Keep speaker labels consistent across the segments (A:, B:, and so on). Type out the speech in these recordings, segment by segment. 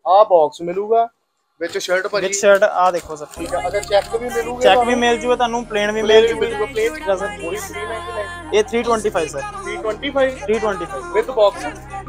A: आ box मिलूगा विच shirt भाजी,
B: विच shirt आ देखो sir.
A: ठीक है। अच्छा चेक भी मिलूगे,
B: चेक भी मिल जूगा तुहानू, प्लेन भी मिल जूगी।
A: प्लेन
B: ठीक है सर।
A: पूरी प्लेन है कि नहीं?
B: ये 325 सर।
A: 325
B: 325
A: with box.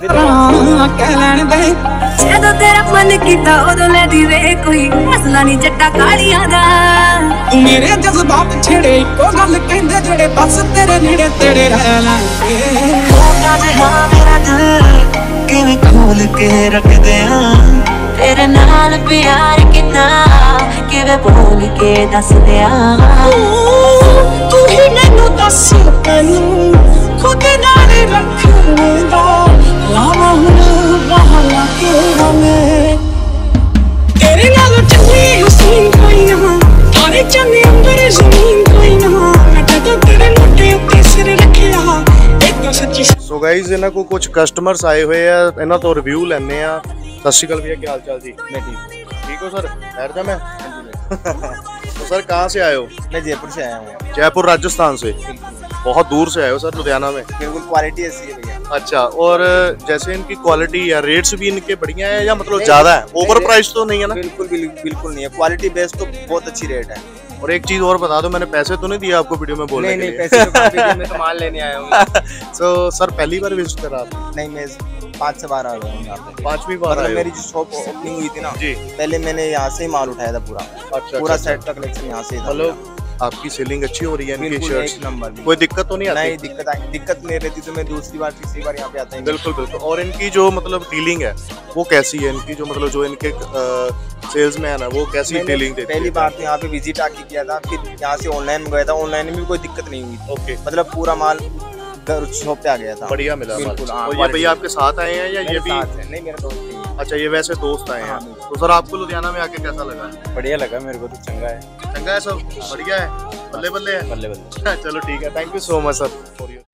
C: ਜਦੋਂ ਤੇਰਾ ਮਨ ਕੀਤਾ ਉਦੋਂ ਲੈ ਦੀ ਵੇ ਕੋਈ ਫਸਲਾ ਨਹੀਂ ਜੱਟਾ ਕਾਲੀਆਂ ਦਾ। ਮੇਰੇ ਜਜ਼ਬਾਤ ਛੇੜੇ ਇੱਕੋ ਗੱਲ ਕਹਿੰਦੇ ਜਿਹੜੇ ਬਸ ਤੇਰੇ ਨੇੜੇ ਤੇੜੇ ਰਹਿ ਲਾਂਗੇ। ਛੋਟਾ ਜਿਹਾ ਮੇਰਾ ਦਿਲ ਕਿਵੇਂ ਖੋਲ ਕੇ ਰੱਖਦੇ ਆ ਤੇਰੇ ਨਾਲ ਪਿਆਰ ਕਿੰਨਾ ਕਿਵੇਂ ਬੋਲ ਕੇ ਦੱਸਦੇ ਆ। ਤੂੰ ਹੀ ਮੈਨੂੰ ਦੱਸ ਤੈਨੂੰ ਖੁਦ ਨਾਲ ਰੱਖਦਾ ਲਾਵਾਂ ਹੁਣ ਬਹਾਲਾ ਕੇ ਹਮੇ ਤੇਰੇ ਨਾਲ ਚੰਗੀ ਹਸੀਨ ਕੋਈ ਨਾ ਤਾਰੇ ਚੰਨੇ ਅੰਬਰ ਜ਼ਮੀਨ ਕੋਈ ਨਾ ਮੈਂ ਜਦੋਂ ਤੇਰੇ ਮੋਢੇ ਉੱਤੇ ਸਿਰ ਰੱਖਿਆ ਇੱਕ ਸੱਚੀ।
A: ਸੋ ਗਾਈਜ਼ ਇਹਨਾਂ ਕੋ ਕੁਝ ਕਸਟਮਰਸ ਆਏ ਹੋਏ ਆ, ਇਹਨਾਂ ਤੋਂ ਰਿਵਿਊ ਲੈਣੇ ਆ। सत श्री अकाल भैया, क्या हाल चाल जी?
B: मैं
A: ठीक हो सर? बैठ जा मैं। तो सर कहाँ से आए हो?
B: मैं जयपुर से आया हूँ।
A: जयपुर राजस्थान से? बहुत दूर से आए हो सर लुधियाना में?
B: बिल्कुल क्वालिटी ऐसी है भैया।
A: अच्छा, और जैसे इनकी क्वालिटी या रेट्स भी इनके बढ़िया है या मतलब ज्यादा है? ओवर प्राइस तो नहीं है ना?
B: बिल्कुल बिल्कुल नहीं है, क्वालिटी बेस्ड तो बहुत अच्छी रेट है।
A: और एक चीज और बता दो, मैंने पैसे तो नहीं दिए आपको वीडियो में बोलने के लिए?
B: पैसे तो काफी दिए, मैं तो माल लेने आया हूँ।
A: तो सर पहली बार विजिट करा आप?
B: नहीं, मैं 5 से 12 आ गया हूँ यहाँ पे।
A: 5वीं बार आए हो?
B: मेरी जो शॉप ओपनिंग हुई थी ना
A: जी,
B: पहले मैंने यहाँ से ही माल उठाया था पूरा।
A: अच्छा,
B: पूरा
A: अच्छा,
B: सेट का कलेक्शन यहाँ से ही था।
A: मतलब आपकी सेलिंग अच्छी हो रही है इनकी शर्ट्स?
B: एक नंबर।
A: कोई दिक्कत तो नहीं आती?
B: नहीं, दिक्कत नहीं रहती तो मैं दूसरी बार तीसरी बार यहाँ पे आता हूँ।
A: बिल्कुल बिल्कुल। और इनकी जो मतलब डीलिंग है वो कैसी है? इनकी जो मतलब जो इनके सेल्समैन है वो कैसी डीलिंग देते हैं?
B: पहली बार तो यहाँ पे विजिट आके किया था, फिर यहाँ से ऑनलाइन मंगाया था, ऑनलाइन में भी कोई दिक्कत नहीं हुई।
A: ओके,
B: मतलब पूरा माल शॉप पे आ गया था,
A: बढ़िया मिला माल।
B: बिल्कुल।
A: और ये भैया आपके साथ आए हैं या ये भी?
B: नहीं, मेरे दोस्त नहीं है।
A: अच्छा, ये वैसे दोस्त आए हैं। तो सर आपको लुधियाना में आके कैसा लगा?
B: बढ़िया लगा मेरे को तो, चंगा है।
A: चंगा है सब? बढ़िया है, बल्ले बल्ले है?
B: बल्ले बल्ले।
A: चलो ठीक है, thank you so much sir for your.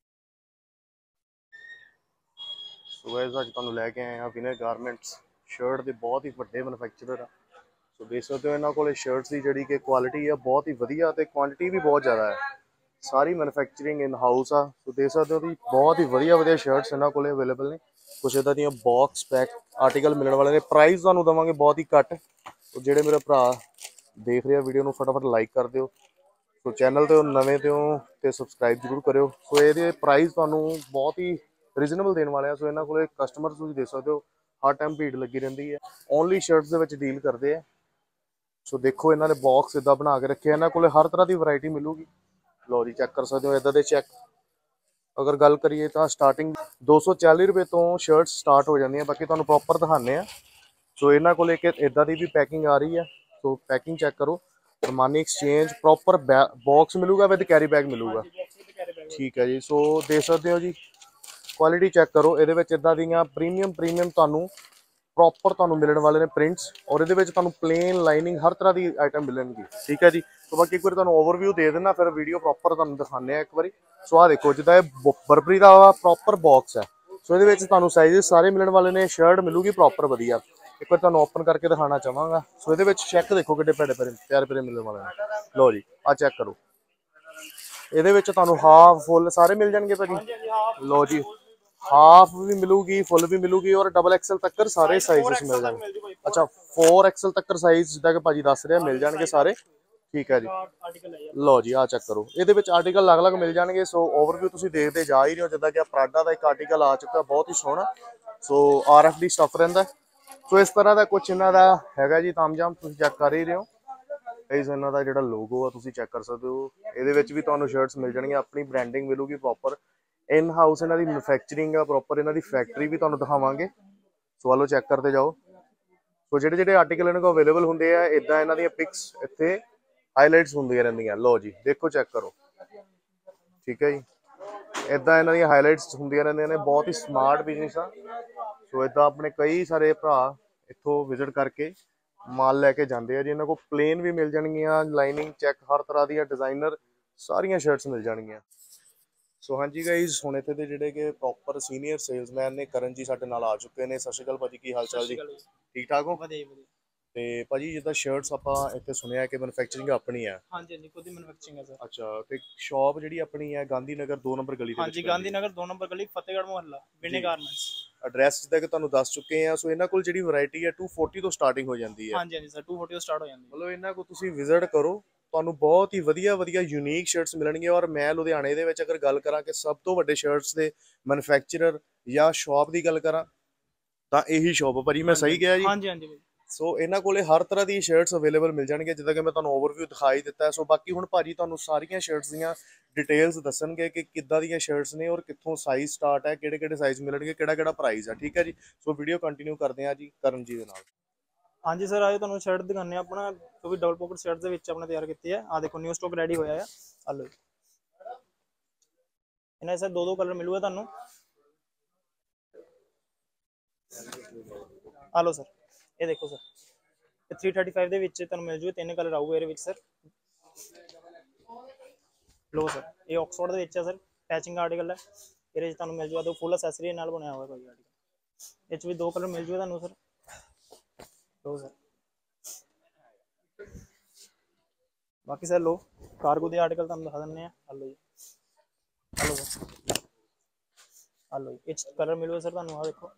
A: सुबह ਅੱਜ ਤੁਹਾਨੂੰ ਲੈ ਕੇ ਆਏ ਹਾਂ ਵਿਨਰ ਗਾਰਮੈਂਟਸ। ਸ਼ਰਟ ਦੇ ਬਹੁਤ ਹੀ ਵੱਡੇ ਮੈਨੂਫੈਕਚਰਰ ਆ। ਸੋ ਦੇਖ ਸਕਦੇ ਹੋ ਇਹਨਾਂ ਕੋਲੇ ਸ਼ਰਟਸ ਦੀ ਜਿਹੜੀ ਕਿ ਕੁਆਲਿਟੀ ਆ ਬਹੁਤ ਹੀ ਵਧੀਆ ਤੇ ਕੁਆਂਟੀਟੀ ਵੀ ਬਹੁਤ ਜ਼ਿਆਦਾ ਹੈ। ਸਾਰੀ ਮੈਨੂਫੈਕਚਰਿੰਗ ਇਨ ਹਾਊਸ ਆ। ਸੋ ਦੇਖ ਸਕਦੇ ਹੋ ਵੀ ਬਹੁਤ ਹੀ ਵਧੀਆ ਸ਼ਰਟਸ ਇਹਨਾਂ ਕੋਲੇ ਅਵੇਲੇਬਲ ਨੇ। ਕੁਛ ਇੱਦਾਂ ਦੀਆਂ ਬਾਕਸ ਪੈਕ ਆਰਟੀਕਲ ਮਿਲਣ ਵਾਲੇ ਨੇ। ਪ੍ਰਾਈਸ ਤੁਹਾਨੂੰ ਦੇਵਾਂਗੇ ਬਹੁਤ ਹੀ ਘੱਟ। ਸੋ ਜਿਹੜੇ ਮੇਰੇ ਭਰਾ ਦੇਖ ਰਹੇ ਆ ਵੀਡੀਓ ਨੂੰ ਫਟਾਫਟ ਲਾਈਕ ਕਰ ਦਿਓ। ਸੋ ਚੈਨਲ ਤੇ ਨਵੇਂ ਤੇ ਹੋ ਤੇ ਸਬਸਕ੍ਰਾਈਬ ਜ਼ਰੂਰ ਕਰਿਓ। ਸੋ ਇਹਦੇ ਪ੍ਰਾਈਸ ਤੁਹਾਨੂੰ ਬਹੁਤ ਹੀ ਰੀਜ਼ਨੇਬਲ ਦੇਣ ਵਾਲੇ ਆ। ਸੋ ਇਹਨਾਂ ਕੋਲੇ ਕਸਟਮਰ ਤੁਸੀਂ ਦੇਖ ਸਕਦੇ ਹੋ ਹਰ ਟਾਈਮ ਭੀੜ ਲੱਗੀ ਰਹਿੰਦੀ ਹੈ। ਓਨਲੀ ਸ਼ਰਟਸ ਦੇ ਵਿੱਚ ਡੀਲ ਕਰਦੇ ਆ। ਸੋ ਦੇਖੋ ਇਹਨਾਂ ਨੇ ਬਾਕਸ ਇਦਾਂ ਬਣਾ ਕੇ ਰੱਖੇ। ਇਹਨਾਂ ਕੋਲੇ ਹਰ ਤਰ੍ਹਾਂ ਦੀ ਵੈਰਾਈਟੀ ਮਿਲੂਗੀ। ਲਓ ਜੀ, ਚੈੱਕ ਕਰ ਸਕਦੇ ਹੋ ਇਦਾਂ ਦੇ ਚੈੱਕ। ਅਗਰ ਗੱਲ ਕਰੀਏ ਤਾਂ ਸਟਾਰਟਿੰਗ 240 ਰੁਪਏ ਤੋਂ ਸ਼ਰਟਸ ਸਟਾਰਟ ਹੋ ਜਾਂਦੀਆਂ। ਬਾਕੀ ਤੁਹਾਨੂੰ ਪ੍ਰੋਪਰ ਦਿਖਾਉਂਦੇ ਆ। ਸੋ ਇਹਨਾਂ ਕੋਲੇ ਇੱਕ ਇਦਾਂ ਦੀ ਵੀ ਪੈਕਿੰਗ ਆ ਰਹੀ ਹੈ। ਸੋ ਪੈਕਿੰਗ ਚੈੱਕ ਕਰੋ। ਮਨੀ ਐਕਸਚੇਂਜ ਪ੍ਰੋਪਰ ਬਾਕਸ ਮਿਲੂਗਾ ਵਿਦ ਕੈਰੀ ਬੈਗ ਮਿਲੂਗਾ। ਠੀਕ ਹੈ ਜੀ। ਸੋ ਦੇਖ ਸਕਦੇ ਹੋ ਜੀ, ਕੁਆਲਿਟੀ ਚੈੱਕ ਕਰੋ। ਇਹਦੇ ਵਿੱਚ ਇਦਾਂ ਦੀਆਂ ਪ੍ਰੀਮੀਅਮ ਤੁਹਾਨੂੰ ਪ੍ਰੋਪਰ ਤੁਹਾਨੂੰ ਮਿਲਣ ਵਾਲੇ ਨੇ ਪ੍ਰਿੰਟਸ। ਔਰ ਇਹਦੇ ਵਿੱਚ ਤੁਹਾਨੂੰ ਪਲੇਨ ਲਾਈਨਿੰਗ ਹਰ ਤਰ੍ਹਾਂ ਦੀ ਆਈਟਮ ਮਿਲਣਗੀ। ਠੀਕ ਹੈ ਜੀ। ਸੋ ਬਾਕੀ ਇੱਕ ਵਾਰੀ ਤੁਹਾਨੂੰ ਓਵਰਵਿਊ ਦੇ ਦੇਣਾ, ਫਿਰ ਵੀਡੀਓ ਪ੍ਰੋਪਰ ਤੁਹਾਨੂੰ ਦਿਖਾਉਂਦੇ ਆ ਇੱਕ ਵਾਰੀ। ਸੋ ਆਹ ਦੇਖੋ, ਜਿੱਦਾਂ ਇਹ ਬਰਬਰੀ ਦਾ ਪ੍ਰੋਪਰ ਬਾਕਸ ਹੈ। ਸੋ ਇਹਦੇ ਵਿੱਚ ਤੁਹਾਨੂੰ ਸਾਈਜ਼ਸ ਸਾਰੇ ਮਿਲਣ ਵਾਲੇ ਨੇ। ਸ਼ਰਟ ਮਿਲੂਗੀ ਪ੍ਰੋਪਰ ਵਧੀਆ। ਇੱਕ ਵਾਰ ਤੁਹਾਨੂੰ ਓਪਨ ਕਰਕੇ ਦਿਖਾਉਣਾ ਚਾਹਾਂਗਾ। ਸੋ ਇਹਦੇ ਵਿੱਚ ਚੈੱਕ ਦੇਖੋ ਕਿੱਡੇ ਪਿਆਰੇ ਮਿਲਣ ਵਾਲੇ ਨੇ। ਲਓ ਜੀ, ਆਹ ਚੈੱਕ ਕਰੋ। ਇਹਦੇ ਵਿੱਚ ਤੁਹਾਨੂੰ ਹਾਫ ਫੁੱਲ ਸਾਰੇ ਮਿਲ ਜਾਣਗੇ ਭਾਜੀ। ਲਓ ਜੀ, ਹਾਫ ਵੀ ਮਿਲੂਗੀ, ਫੁੱਲ ਵੀ ਮਿਲੂਗੀ ਔਰ ਡਬਲ ਐਕਸਲ ਤੱਕ ਸਾਰੇ ਸਾਈਜ਼ਸ ਮਿਲ ਜਾਣਗੇ। ਅੱਛਾ, 4 ਐਕਸਲ ਤੱਕ ਸਾਈਜ਼ ਜਿੱਦਾਂ ਕਿ ਭਾਜੀ ਦੱਸ ਰਿਹਾ ਮਿਲ ਜਾਣਗੇ ਸਾਰੇ। ਠੀਕ ਹੈ ਜੀ। ਲਓ ਜੀ, ਆਹ ਚੈੱਕ ਕਰੋ। ਇਹਦੇ ਵਿੱਚ ਆਰਟੀਕਲ ਅਲੱਗ-ਅਲੱਗ ਮਿਲ ਜਾਣਗੇ। ਸੋ ਓਵਰਵਿਊ ਤੁਸੀਂ ਦੇਖਦੇ ਜਾ ਹੀ ਰਹੇ ਹੋ। ਜਿੱਦਾਂ ਕਿ ਪ੍ਰਾਡਾ ਦਾ ਇੱਕ ਆਰਟੀਕਲ ਆ ਚੁੱਕਾ ਬਹੁਤ ਹੀ ਸੋਹਣਾ। ਸੋ RFD ਸਟੱਫ ਰਹਿੰਦਾ। ਸੋ ਇਸ ਤਰ੍ਹਾਂ ਦਾ ਕੁਛ ਇਹਨਾਂ ਦਾ ਹੈਗਾ ਜੀ ਤਾਮਝਾਮ, ਤੁਸੀਂ ਚੈੱਕ ਕਰ ਹੀ ਰਹੇ ਹੋ। ਇਹਨਾਂ ਦਾ ਜਿਹੜਾ ਲੋਗੋ ਆ ਤੁਸੀਂ ਚੈੱਕ ਕਰ ਸਕਦੇ ਹੋ। ਇਹਦੇ ਵਿੱਚ ਵੀ ਤੁਹਾਨੂੰ ਸ਼ਰਟਸ ਮਿਲ ਜਾਣਗੀਆਂ। ਆਪਣੀ ਬ੍ਰਾਂਡਿੰਗ ਮਿਲੂਗੀ ਪ੍ਰੋਪਰ। ਇਨ ਹਾਊਸ ਇਹਨਾਂ ਦੀ ਮੈਨੂਫੈਕਚਰਿੰਗ ਆ ਪ੍ਰੋਪਰ। ਇਹਨਾਂ ਦੀ ਫੈਕਟਰੀ ਵੀ ਤੁਹਾਨੂੰ ਦਿਖਾਵਾਂਗੇ। ਸੋ ਆਲੋ ਚੈੱਕ ਕਰਦੇ ਜਾਓ। ਸੋ ਜਿਹੜੇ ਆਰਟੀਕਲ ਇਹਨਾਂ ਕੋਲ ਅਵੇਲੇਬਲ ਹੁੰਦੇ ਆ, ਇਦਾਂ ਇਹਨਾਂ ਦੀਆਂ ਪਿਕਸ ਇੱਥੇ ਹਾਈਲਾਈਟਸ ਹੁੰਦੀਆਂ ਰਹਿੰਦੀਆਂ। ਲਓ ਜੀ, ਦੇਖੋ ਚੈੱਕ ਕਰੋ। ਠੀਕ ਹੈ ਜੀ, ਇਦਾਂ ਇਹਨਾਂ ਦੀਆਂ ਹਾਈਲਾਈਟਸ ਹੁੰਦੀਆਂ ਰਹਿੰਦੀਆਂ ਨੇ। ਬਹੁਤ ਹੀ ਸਮਾਰਟ ਬਿਜ਼ਨਸ ਆ। ਸੋ ਇਦਾਂ ਆਪਣੇ ਕਈ ਸਾਰੇ ਭਰਾ ਇੱਥੋਂ ਵਿਜ਼ਿਟ ਕਰਕੇ ਮਾਲ ਲੈ ਕੇ ਜਾਂਦੇ ਆ ਜੀ। ਇਹਨਾਂ ਕੋਲ ਪਲੇਨ ਵੀ ਮਿਲ ਜਾਣਗੀਆਂ, ਲਾਈਨਿੰਗ ਚੈੱਕ ਹਰ ਤਰ੍ਹਾਂ ਦੀਆਂ, ਡਿਜ਼ਾਈਨਰ ਸਾਰੀਆਂ ਸ਼ਰਟਸ ਮਿਲ ਜਾਣਗੀਆਂ। ਸੋ ਹਾਂਜੀ ਗਾਈਜ਼, ਹੁਣ ਇੱਥੇ ਦੇ ਜਿਹੜੇ ਕਿ ਪ੍ਰੋਪਰ ਸੀਨੀਅਰ ਸੇਲਸਮੈਨ ਨੇ ਕਰਨ ਜੀ ਸਾਡੇ ਨਾਲ ਆ ਚੁੱਕੇ ਨੇ। ਸਤਿ ਸ਼੍ਰੀ ਅਕਾਲ ਭਾਜੀ, ਕੀ ਹਾਲ ਚਾਲ ਜੀ? ਠੀਕ ਠਾਕ ਹੋ? ਤੇ ਭਾਜੀ ਜਿੱਦਾਂ ਸ਼ਰਟਸ ਆਪਾਂ ਇੱਥੇ ਸੁਣਿਆ ਕਿ ਮੈਨੂਫੈਕਚਰਿੰਗ ਆਪਣੀ ਹੈ?
B: ਹਾਂਜੀ ਹਾਂਜੀ, ਖੁਦ ਹੀ ਮੈਨੂਫੈਕਚਰਿੰਗ ਹੈ ਸਰ।
A: ਅੱਛਾ, ਤੇ ਸ਼ਾਪ ਜਿਹੜੀ ਆਪਣੀ ਹੈ ਗਾਂਧੀ ਨਗਰ 2 ਨੰਬਰ ਗਲੀ ਦੇ ਵਿੱਚ?
B: ਹਾਂਜੀ, ਗਾਂਧੀ ਨਗਰ 2 ਨੰਬਰ ਗਲੀ, ਫਤਿਹਗੜ੍ਹ ਮੁਹੱਲਾ, ਵਿਨੇ ਗਾਰਮੈਂਟਸ।
A: ਐਡਰੈਸ ਜਿੱਦਾਂ ਕਿ ਤੁਹਾਨੂੰ ਦੱਸ ਚੁੱਕੇ ਆ। ਸੋ ਇਹਨਾਂ ਕੋਲ ਜਿਹੜੀ ਵੈਰਾਈਟੀ ਹੈ 240 ਤੋਂ ਸਟਾਰਟਿੰਗ ਹੋ ਜਾਂਦੀ ਹੈ।
D: ਹਾਂਜੀ ਹਾਂਜੀ ਸਰ 240 ਤੋਂ ਸਟਾਰਟ ਹੋ ਜਾਂਦੀ ਹੈ।
A: ਮਤਲਬ ਇਹਨਾਂ ਕੋਲ ਤੁਸੀਂ ਵਿਜ਼ਿਟ ਕਰੋ, ਤੁਹਾਨੂੰ ਬਹੁਤ ਹੀ ਵਧੀਆ ਵਧੀਆ ਯੂਨੀਕ ਸ਼ਰਟਸ ਮਿਲਣਗੀਆਂ। ਔਰ ਮੈਂ ਲੁਧਿਆਣੇ ਦੇ ਵਿੱਚ ਅਗਰ ਗੱਲ ਕਰਾਂ ਕਿ ਸਭ ਤੋਂ ਵੱਡੇ ਸ਼ਰਟਸ ਦੇ ਮੈਨੂਫੈਕਚਰਰ ਜਾਂ ਸ਼ਾਪ ਦੀ ਗੱਲ ਕਰਾਂ ਤਾਂ ਇਹੀ ਸ਼ਾਪ ਹੈ ਭਾਜੀ। ਮੈਂ ਸਹੀ ਕਿਹਾ ਜੀ?
D: ਹਾਂਜੀ ਹਾਂਜੀ
A: ਸੋ ਇਹਨਾਂ ਕੋਲੇ ਹਰ ਤਰ੍ਹਾਂ ਦੀ ਸ਼ਰਟਸ ਅਵੇਲੇਬਲ ਮਿਲ ਜਾਣਗੀਆਂ, ਜਿੱਦਾਂ ਕਿ ਮੈਂ ਤੁਹਾਨੂੰ ਓਵਰਵਿਊ ਦਿਖਾਈ ਦਿੱਤਾ। ਸੋ ਬਾਕੀ ਹੁਣ ਭਾਜੀ ਤੁਹਾਨੂੰ ਸਾਰੀਆਂ ਸ਼ਰਟਸ ਦੀਆਂ ਡਿਟੇਲਸ ਦੱਸਣਗੇ ਕਿ ਕਿੱਦਾਂ ਦੀਆਂ ਸ਼ਰਟਸ ਨੇ ਔਰ ਕਿੱਥੋਂ ਸਾਈਜ਼ ਸਟਾਰਟ ਹੈ, ਕਿਹੜੇ ਕਿਹੜੇ ਸਾਈਜ਼ ਮਿਲਣਗੇ, ਕਿਹੜਾ ਕਿਹੜਾ ਪ੍ਰਾਈਸ ਹੈ। ਠੀਕ ਹੈ ਜੀ। ਸੋ ਵੀਡੀਓ ਕੰਟੀਨਿਊ ਕਰਦੇ ਹਾਂ ਜੀ ਕਰਨ ਜੀ ਦੇ ਨਾਲ।
D: ਹਾਂਜੀ ਸਰ ਆਏ ਤੁਹਾਨੂੰ ਸ਼ਰਟ ਦਿਖਾਉਂਦੇ ਆ ਆਪਣਾ, ਜੋ ਵੀ ਡਬਲ ਪॉकेट ਸ਼ਰਟ ਦੇ ਵਿੱਚ ਆਪਣਾ ਤਿਆਰ ਕੀਤੀ ਹੈ। ਆ ਦੇਖੋ ਨਿਊ ਸਟਾਕ ਰੈਡੀ ਹੋਇਆ ਆ। ਆ ਲਓ ਇਹਨਾਂ ਸਰ ਦੋ ਕਲਰ ਮਿਲੂਗਾ ਤੁਹਾਨੂੰ। ਆ ਲਓ ਸਰ ਇਹ ਦੇਖੋ ਸਰ, ਇਹ 335 ਦੇ ਵਿੱਚ ਤੁਹਾਨੂੰ ਮਿਲ ਜੂਗੇ। 3 ਕਲਰ ਆਊਗਾ ਇਹਦੇ ਵਿੱਚ ਸਰ। ਲੋ ਸਰ ਇਹ ਆਕਸਫੋਰਡ ਦੇ ਵਿੱਚ ਹੈ ਸਰ, ਪੈਚਿੰਗ ਆਰਟੀਕਲ ਹੈ। ਇਹਦੇ ਵਿੱਚ ਤੁਹਾਨੂੰ ਮਿਲ ਜੂਗਾ ਤੇ ਫੁੱਲ ਐਕਸੈਸਰੀ ਨਾਲ ਬਣਿਆ ਹੋਇਆ ਕੋਈ ਆਰਟੀਕਲ। ਇਹ ਚ ਵੀ 2 ਕਲਰ ਮਿਲ ਜੂਗਾ ਤੁਹਾਨੂੰ ਸਰ। ਲੋ ਸਰ ਬਾਕੀ ਸਰ ਲੋ ਕਾਰਗੋ ਦੇ ਆਰਟੀਕਲ ਤੁਹਾਨੂੰ ਦਿਖਾ ਦਿੰਦੇ ਆ। ਹਲੋ ਜੀ, ਹਲੋ ਸਰ, ਹਲੋ ਇਹ ਚ ਕਲਰ ਮਿਲੂਗਾ ਸਰ ਤੁਹਾਨੂੰ। ਆ ਦੇਖੋ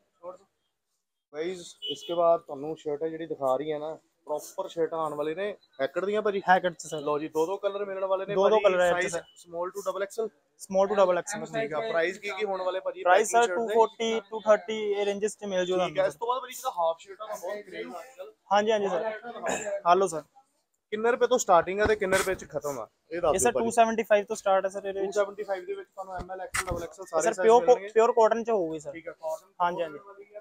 A: गाइस इसके बाद ਤੁਹਾਨੂੰ ਸ਼ਰਟਾਂ ਜਿਹੜੀ ਦਿਖਾ ਰਹੀ ਹੈ ਨਾ, ਪ੍ਰੋਪਰ ਸ਼ਰਟਾਂ ਆਉਣ ਵਾਲੇ ਨੇ ਹੈਕਟ ਦੀਆਂ ਭਾਜੀ।
D: ਹੈਕਟ ਚ ਸਰ
A: ਲਓ ਜੀ, ਦੋ ਕਲਰ ਮਿਲਣ ਵਾਲੇ ਨੇ।
D: ਦੋ ਕਲਰ ਹੈ
A: size small to double XL.
D: Small to double XL.
A: ਠੀਕ ਆ। ਪ੍ਰਾਈਸ ਕੀ ਹੋਣ ਵਾਲੇ ਭਾਜੀ?
D: प्राइस सर 240 230 ਇਹ ਰੇਂਜਸ ਚ ਮਿਲ ਜੂਗਾ।
A: ਠੀਕ ਹੈ। ਇਸ ਤੋਂ ਬਾਅਦ ਭਾਜੀ ਜਿਹੜਾ ਹਾਫ ਸ਼ਰਟਾਂ ਦਾ ਬਹੁਤ ਕ੍ਰੇਜ਼ ਆ ਅੱਜਕੱਲ।
D: ਹਾਂਜੀ ਹਾਂਜੀ ਸਰ। ਹਲੋ ਸਰ
A: ਕਿੰਨੇ ਰੁਪਏ ਤੋਂ ਸਟਾਰਟਿੰਗ ਹੈ ਤੇ ਕਿੰਨੇ ਰੁਪਏ ਚ ਖਤਮ ਆ ਇਹ ਦੱਸ
D: ਇਹ
A: ਦਿਓ
D: ਸਰ
A: ਭਾਜੀ।
D: 275 ਤੋਂ ਸਟਾਰਟ ਹੈ ਸਰ। ਇਹਦੇ ਵਿੱਚ
A: 275 ਦੇ ਵਿੱਚ ਤੁਹਾਨੂੰ ਐਮਐਲ ਐਕਸਲ ਡਬਲ ਐਕਸਲ ਸਾਰੇ
D: ਸਰ
A: ਸਾਈਜ਼ ਮਿਲਣਗੇ।
D: ਪਿਓਰ ਕਾਟਨ ਚ ਹੋਊਗੀ ਸਰ।
A: ਠੀਕ ਹੈ। ਕਾਟਨ
D: ਹਾਂਜੀ ਹਾਂਜੀ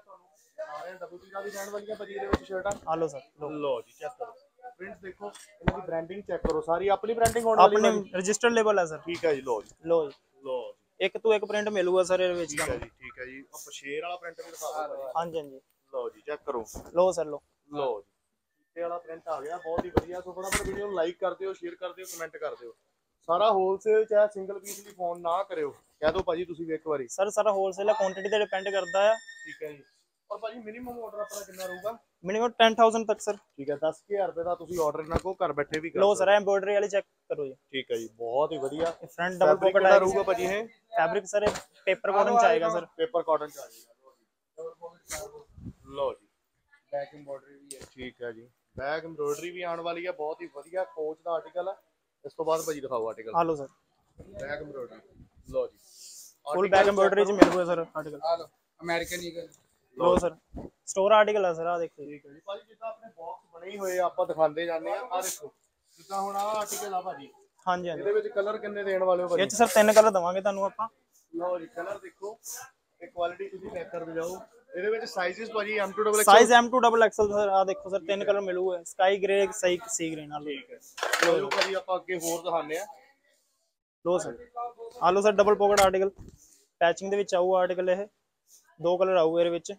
A: ਸਾਰੇ ਡਬਲ ਪੀਸ ਵੀ ਰਹਿਣ ਵਾਲੀਆਂ ਭਾਜੀ ਇਹਦੇ ਵਿੱਚ ਸ਼ਰਟਾਂ।
D: ਹਲੋ ਸਰ
A: ਲਓ ਜੀ ਚੈੱਕ ਕਰੋ ਪ੍ਰਿੰਟਸ ਦੇਖੋ, ਇਹਨਾਂ ਦੀ ਬ੍ਰਾਂਡਿੰਗ ਚੈੱਕ ਕਰੋ, ਸਾਰੀ ਆਪਣੀ ਬ੍ਰਾਂਡਿੰਗ ਹੋਣ ਵਾਲੀ ਹੈ।
D: ਆਪਣੇ ਰਜਿਸਟਰਡ ਲੇਬਲ ਹੈ ਸਰ।
A: ਠੀਕ ਹੈ ਜੀ। ਲਓ ਜੀ,
D: ਲੋ ਜੀ,
A: ਲਓ ਜੀ।
D: ਇੱਕ ਤੋਂ ਇੱਕ ਪ੍ਰਿੰਟ ਮਿਲੂਗਾ ਸਰ ਇਹਦੇ ਵਿੱਚ
A: ਠੀਕ ਹੈ
D: ਤੁਹਾਨੂੰ।
A: ਜੀ, ਠੀਕ ਹੈ ਜੀ। ਆਪਾਂ ਸ਼ੇਰ ਵਾਲਾ ਪ੍ਰਿੰਟ ਵੀ ਦਿਖਾ ਦਿਓ ਭਾਜੀ।
D: ਹਾਂਜੀ ਹਾਂਜੀ
A: ਲਓ ਜੀ ਚੈੱਕ ਕਰੋ।
D: ਲੋ ਸਰ ਲੋ
A: ਲਓ ਜੀ, ਇਹ ਵਾਲਾ ਪ੍ਰਿੰਟ ਆ ਗਿਆ, ਬਹੁਤ ਹੀ ਵਧੀਆ। ਸੋ ਫਟਾਫਟ ਵੀਡੀਓ ਨੂੰ ਲਾਈਕ ਕਰ ਦਿਓ, ਸ਼ੇਅਰ ਕਰ ਦਿਓ, ਕਮੈਂਟ ਕਰ ਦਿਓ। ਸਾਰਾ ਹੋਲਸੇਲ ਚਾਹੇ ਸਿੰਗਲ ਪੀਸ ਲਈ ਫੋਨ ਨਾ ਕਰਿਓ, ਕਹਿ ਦਿਓ ਭਾਜੀ ਤੁਸੀਂ ਵੀ ਇੱਕ ਵਾਰੀ।
D: ਸਰ ਸਾਰਾ ਹੋਲਸੇਲ ਹੈ, ਕੁਆਂਟੀਟੀ ਤੇ ਡਿਪੈਂਡ ਕਰਦਾ ਹੈ।
A: ਠੀਕ ਹੈ ਜੀ। ਔਰ ਭਾਜੀ ਮਿਨੀਮਮ ਆਰਡਰ ਆਪਣਾ ਕਿੰਨਾ ਰਹੂਗਾ?
D: ਮਿਨੀਮਮ 10000 ਤੱਕ ਸਰ।
A: ਠੀਕ ਹੈ। 10000 ਰੁਪਏ ਦਾ ਤੁਸੀਂ ਆਰਡਰ ਇਹਨਾਂ ਕੋ ਘਰ ਬੈਠੇ ਵੀ ਕਰ
D: ਲੋ ਸਰ ਐਮਬੋਇਡਰੀ ਵਾਲੀ ਚੈੱਕ ਕਰੋ ਜੀ।
A: ਠੀਕ ਹੈ ਜੀ, ਬਹੁਤ ਹੀ ਵਧੀਆ।
D: ਫਰੰਟ ਡਬਲ ਪॉकेट
A: ਕਿੰਨਾ ਰਹੂਗਾ ਭਾਜੀ ਇਹ?
D: ਫੈਬਰਿਕ ਸਰ ਪੇਪਰ ਕਾਟਨ ਚ ਆਏਗਾ ਸਰ।
A: ਪੇਪਰ ਕਾਟਨ ਚ ਆ ਜਾਏਗਾ। ਲਓ ਜੀ, ਬੈਕ ਐਮਬੋਇਡਰੀ ਵੀ ਹੈ। ਠੀਕ ਹੈ ਜੀ, ਬੈਕ ਐਮਬੋਇਡਰੀ ਵੀ ਆਉਣ ਵਾਲੀ ਹੈ, ਬਹੁਤ ਹੀ ਵਧੀਆ ਕੋਚ ਦਾ ਆਰਟੀਕਲ ਹੈ। ਇਸ ਤੋਂ ਬਾਅਦ ਭਾਜੀ ਦਿਖਾਓ article.
D: Hello sir
A: back embroidery. ਲਓ ਜੀ,
D: ਫੁੱਲ ਬੈਕ ਐਮਬੋਇਡਰੀ ਚ ਮਿਲੂਗਾ ਸਰ ਆਰਟੀਕਲ।
B: ਆ ਲੋ ਅਮਰੀਕਨ ਈਗਲ।
D: ਲੋ ਸਰ ਸਟੋਰ ਆਰਟੀਕਲ ਹੈ ਸਰ। ਆ ਦੇਖੋ
A: ਠੀਕ ਹੈ ਜੀ ਭਾਜੀ, ਜਿੱਦਾਂ ਆਪਣੇ ਬਾਕਸ ਬਣੇ ਹੀ ਹੋਏ ਆਪਾਂ ਦਿਖਾਉਂਦੇ ਜਾਂਦੇ ਆ। ਆ ਦੇਖੋ ਜਿੱਦਾਂ ਹੁਣ ਆਹ ਆਰਟੀਕਲ ਆ ਭਾਜੀ,
D: ਹਾਂਜੀ ਹਾਂਜੀ
A: ਇਹਦੇ ਵਿੱਚ ਕਲਰ ਕਿੰਨੇ ਦੇਣ ਵਾਲੇ ਹੋ ਭਾਜੀ?
D: ਇਹ ਚ ਸਰ 3 ਕਲਰ ਦਵਾਂਗੇ ਤੁਹਾਨੂੰ ਆਪਾਂ।
A: ਲਓ ਜੀ, ਕਲਰ ਦੇਖੋ ਤੇ ਕੁਆਲਿਟੀ ਤੁਸੀਂ ਚੈੱਕ ਕਰਦੇ ਜਾਓ। ਇਹਦੇ ਵਿੱਚ ਸਾਈਜ਼ਸ ਭਾਜੀ M2 double
D: size M2 double XL sir. ਆ ਦੇਖੋ ਸਰ 3 ਕਲਰ ਮਿਲੂਗਾ, ਸਕਾਈ ਗ੍ਰੇ, ਸੀ ਗ੍ਰੇ ਨਾਲ।
A: ਠੀਕ ਹੈ। ਚਲੋ ਭਾਜੀ ਆਪਾਂ ਅੱਗੇ ਹੋਰ ਦਿਖਾਉਂਦੇ ਆ।
D: ਲੋ ਸਰ ਆ ਲੋ sir double pocket article, patching ਦੇ ਵਿੱਚ ਆਊਗਾ ਆਰਟੀਕਲ। ਇਹ 2 ਕਲਰ ਆਊਗਾ ਇਹਦੇ ਵਿੱਚ।